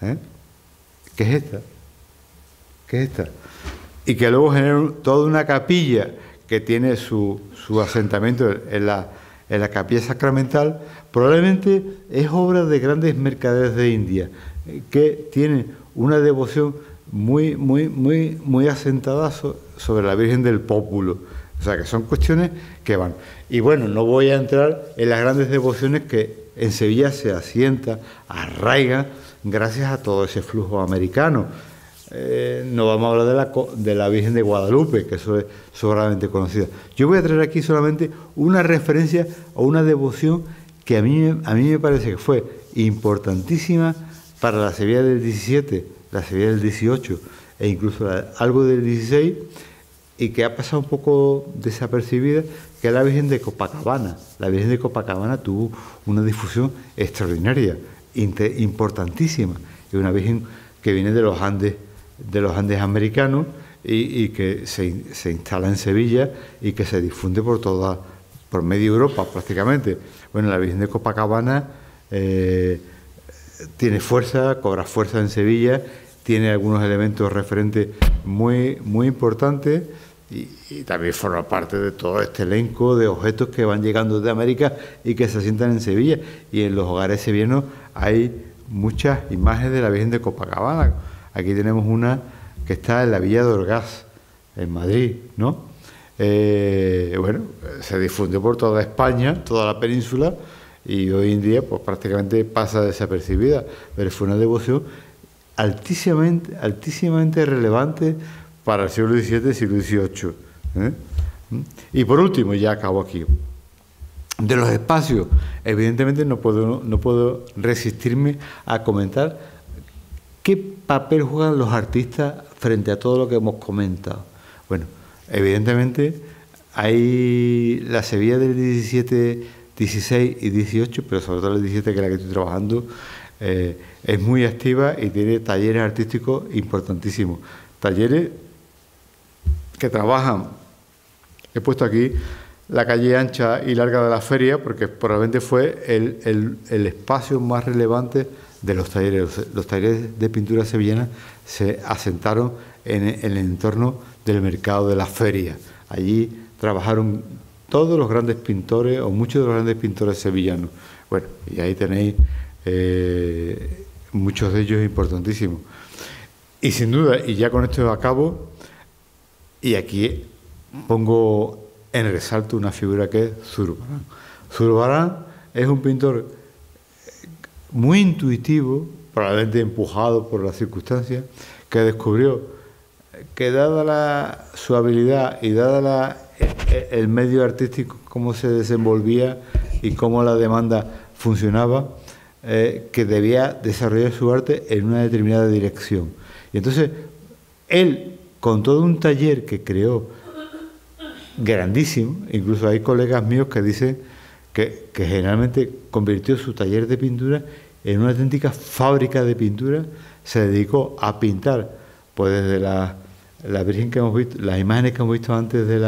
y que luego genera toda una capilla que tiene su asentamiento en la capilla sacramental, probablemente es obra de grandes mercaderes de India, que tienen una devoción muy asentada sobre la Virgen del Pópulo. O sea, que son cuestiones que van. Y bueno, no voy a entrar en las grandes devociones que en Sevilla se asientan, arraigan, gracias a todo ese flujo americano. no vamos a hablar de la Virgen de Guadalupe, que eso es sobradamente conocida. Yo voy a traer aquí solamente una referencia a una devoción que a mí me parece que fue importantísima para la Sevilla del 17, la Sevilla del 18 e incluso algo del 16, y que ha pasado un poco desapercibida, que es la Virgen de Copacabana. La Virgen de Copacabana tuvo una difusión extraordinaria, importantísima. Es una Virgen que viene de los Andes americanos y que se instala en Sevilla y que se difunde por media Europa prácticamente. Bueno, la Virgen de Copacabana tiene fuerza, cobra fuerza en Sevilla, tiene algunos elementos referentes muy, muy importantes y también forma parte de todo este elenco de objetos que van llegando de América y que se asientan en Sevilla. Y en los hogares sevillanos hay muchas imágenes de la Virgen de Copacabana. Aquí tenemos una que está en la Villa de Orgaz, en Madrid, ¿no? Bueno, se difundió por toda España, toda la península, y hoy en día pues prácticamente pasa desapercibida, pero fue una devoción altísimamente relevante para el siglo XVII y siglo XVIII. Y por último, ya acabo aquí, de los espacios, evidentemente no puedo resistirme a comentar qué papel juegan los artistas frente a todo lo que hemos comentado. Bueno, evidentemente hay la Sevilla del 17, 16 y 18, pero sobre todo el 17, que es la que estoy trabajando, es muy activa y tiene talleres artísticos importantísimos. Talleres que trabajan, he puesto aquí la calle ancha y larga de la feria, porque probablemente fue el espacio más relevante de los talleres. Los talleres de pintura sevillana se asentaron en el entorno del mercado de la feria. Allí trabajaron todos los grandes pintores, o muchos de los grandes pintores sevillanos. Bueno, y ahí tenéis muchos de ellos importantísimos. Y sin duda, y ya con esto acabo, y aquí pongo en resalto una figura que es Zurbarán. Zurbarán es un pintor muy intuitivo, probablemente empujado por las circunstancias, que descubrió que dada su habilidad y dada el medio artístico, cómo se desenvolvía y cómo la demanda funcionaba, que debía desarrollar su arte en una determinada dirección. Y entonces, él, con todo un taller que creó grandísimo, incluso hay colegas míos que dicen que generalmente convirtió su taller de pintura en una auténtica fábrica de pintura, se dedicó a pintar, pues desde la Virgen que hemos visto, las imágenes que hemos visto antes de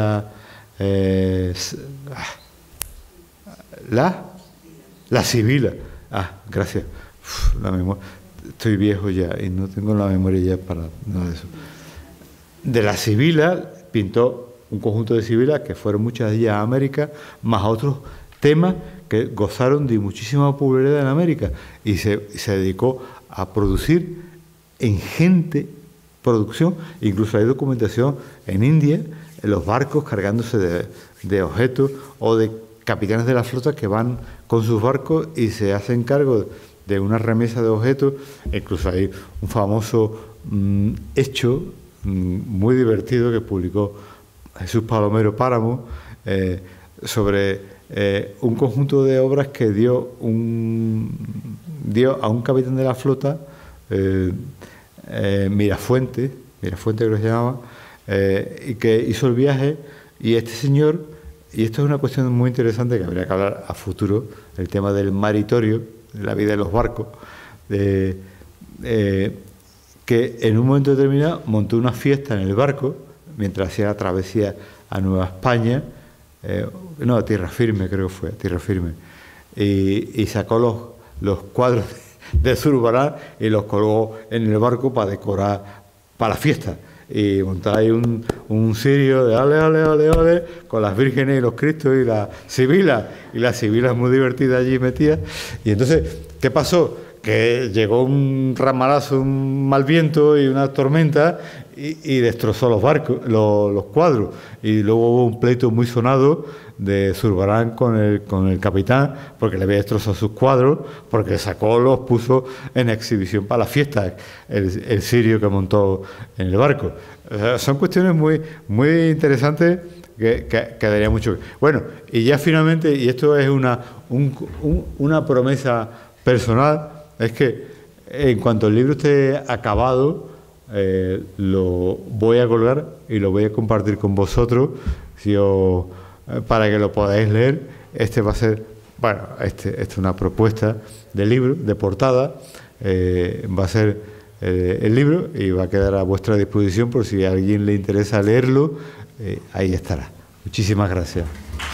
la Sibila. Gracias. La memoria. Estoy viejo ya y no tengo la memoria ya para nada de eso. De la Sibila pintó un conjunto de sibilas que fueron muchas de ellas a América, más otros temas que gozaron de muchísima popularidad en América, y se dedicó a producir ingente producción. Incluso hay documentación en India, en los barcos cargándose de objetos, o de capitanes de la flota que van con sus barcos y se hacen cargo de una remesa de objetos. Incluso hay un famoso hecho muy divertido que publicó Jesús Palomero Páramo sobre un conjunto de obras que dio a un capitán de la flota, Mirafuente creo que se llamaba, y que hizo el viaje, y este señor, y esto es una cuestión muy interesante que habría que hablar a futuro, el tema del maritorio, de la vida de los barcos, que en un momento determinado montó una fiesta en el barco mientras hacía la travesía a Nueva España, a Tierra Firme, creo que fue, Tierra Firme, y sacó los cuadros de Zurbarán y los colgó en el barco para decorar para la fiesta. Y montaba ahí un cirio de ale, ale, ale, ale, con las vírgenes y los cristos y la sibila, muy divertida allí metida. Y entonces, ¿qué pasó? Que llegó un ramalazo, un mal viento y una tormenta, y destrozó los barcos, los cuadros. Y luego hubo un pleito muy sonado de Zurbarán con el capitán, porque le había destrozado sus cuadros, porque sacó, los puso en exhibición para la fiesta, el sirio que montó en el barco. O sea, son cuestiones muy, muy interesantes que daría mucho. Bueno, y ya finalmente, y esto es una promesa personal, es que en cuanto el libro esté acabado, lo voy a colgar y lo voy a compartir con vosotros para que lo podáis leer. Este va a ser, bueno, este es una propuesta de libro, de portada, va a ser el libro y va a quedar a vuestra disposición por si a alguien le interesa leerlo, ahí estará. Muchísimas gracias.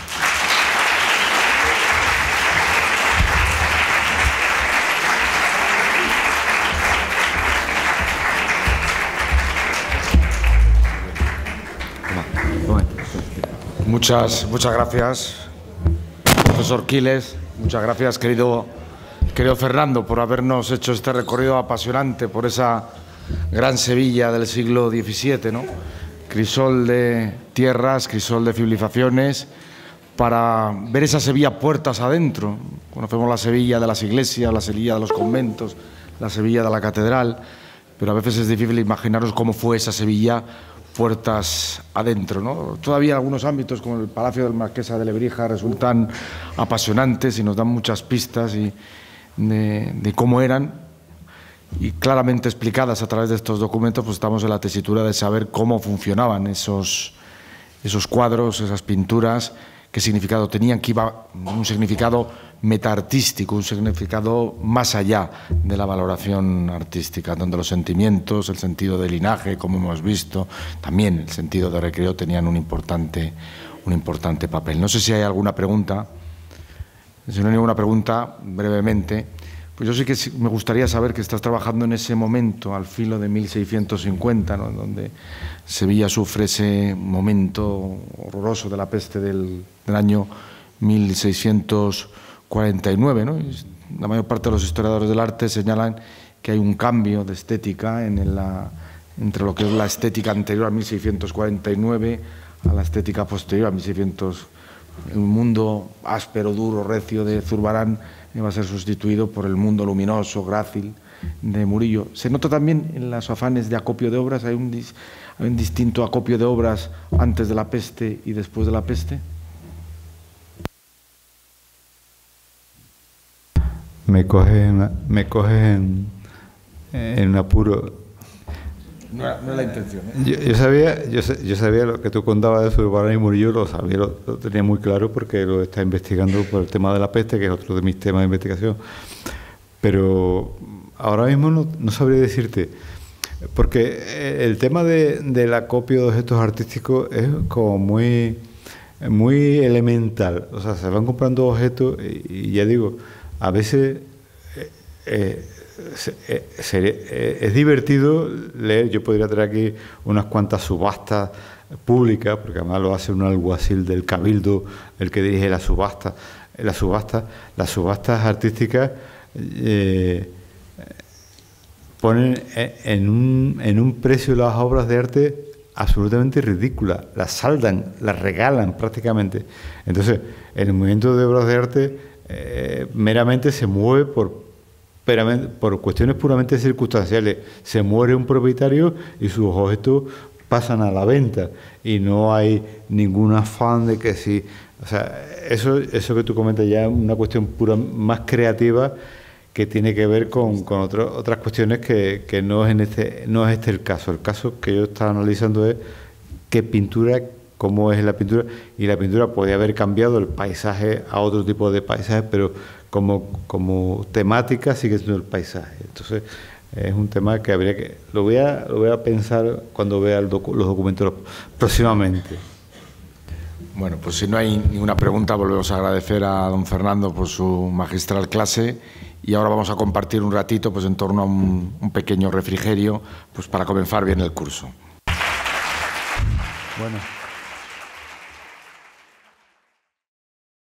Muchas gracias, profesor Quiles. Muchas gracias, querido Fernando, por habernos hecho este recorrido apasionante por esa gran Sevilla del siglo XVII, ¿no? Crisol de tierras, crisol de civilizaciones, para ver esa Sevilla puertas adentro. Conocemos la Sevilla de las iglesias, la Sevilla de los conventos, la Sevilla de la catedral, pero a veces es difícil imaginaros cómo fue esa Sevilla puertas adentro, ¿no? Todavía algunos ámbitos, como el Palacio del Marquesa de Lebrija, resultan apasionantes y nos dan muchas pistas de cómo eran, y claramente explicadas a través de estos documentos, pues estamos en la tesitura de saber cómo funcionaban esos cuadros, esas pinturas, qué significado tenían, que iba un significado metaartístico, un significado más allá de la valoración artística, donde los sentimientos, el sentido de linaje, como hemos visto, también el sentido de recreo tenían un importante papel. No sé si hay alguna pregunta. Si no hay ninguna pregunta, brevemente, pues yo sí que me gustaría saber que estás trabajando en ese momento, al filo de 1650, ¿no?, donde Sevilla sufre ese momento horroroso de la peste del año 1649, ¿no? Y la mayor parte de los historiadores del arte señalan que hay un cambio de estética entre lo que es la estética anterior a 1649 a la estética posterior a 1600. El mundo áspero, duro, recio de Zurbarán va a ser sustituido por el mundo luminoso, grácil de Murillo. Se nota también en los afanes de acopio de obras, hay un distinto acopio de obras antes de la peste y después de la peste. Me coges en apuro. No es la intención, ¿eh? Yo sabía lo que tú contabas de Zurbarán y Murillo, lo sabía, lo tenía muy claro porque lo está investigando por el tema de la peste, que es otro de mis temas de investigación. Pero ahora mismo no sabría decirte, porque el tema del acopio de objetos artísticos es como muy elemental. O sea, se van comprando objetos y ya digo, a veces es divertido leer. Yo podría traer aquí unas cuantas subastas públicas, porque además lo hace un alguacil del Cabildo, el que dirige la subasta. Las subastas artísticas ponen en un precio las obras de arte absolutamente ridícula, las saldan, las regalan prácticamente. Entonces, el movimiento de obras de arte meramente se mueve por cuestiones puramente circunstanciales. Se muere un propietario y sus objetos pasan a la venta y no hay ningún afán de que sí. O sea, eso que tú comentas ya es una cuestión más creativa, que tiene que ver con otras cuestiones que no es este el caso. El caso que yo estaba analizando es qué pintura, cómo es la pintura, y la pintura podía haber cambiado el paisaje a otro tipo de paisaje, pero como temática sigue siendo el paisaje. Entonces es un tema que lo voy a pensar cuando vea los documentos próximamente. Bueno, pues si no hay ninguna pregunta, volvemos a agradecer a don Fernando por su magistral clase, y ahora vamos a compartir un ratito pues en torno a un pequeño refrigerio, pues para comenzar bien el curso. Bueno.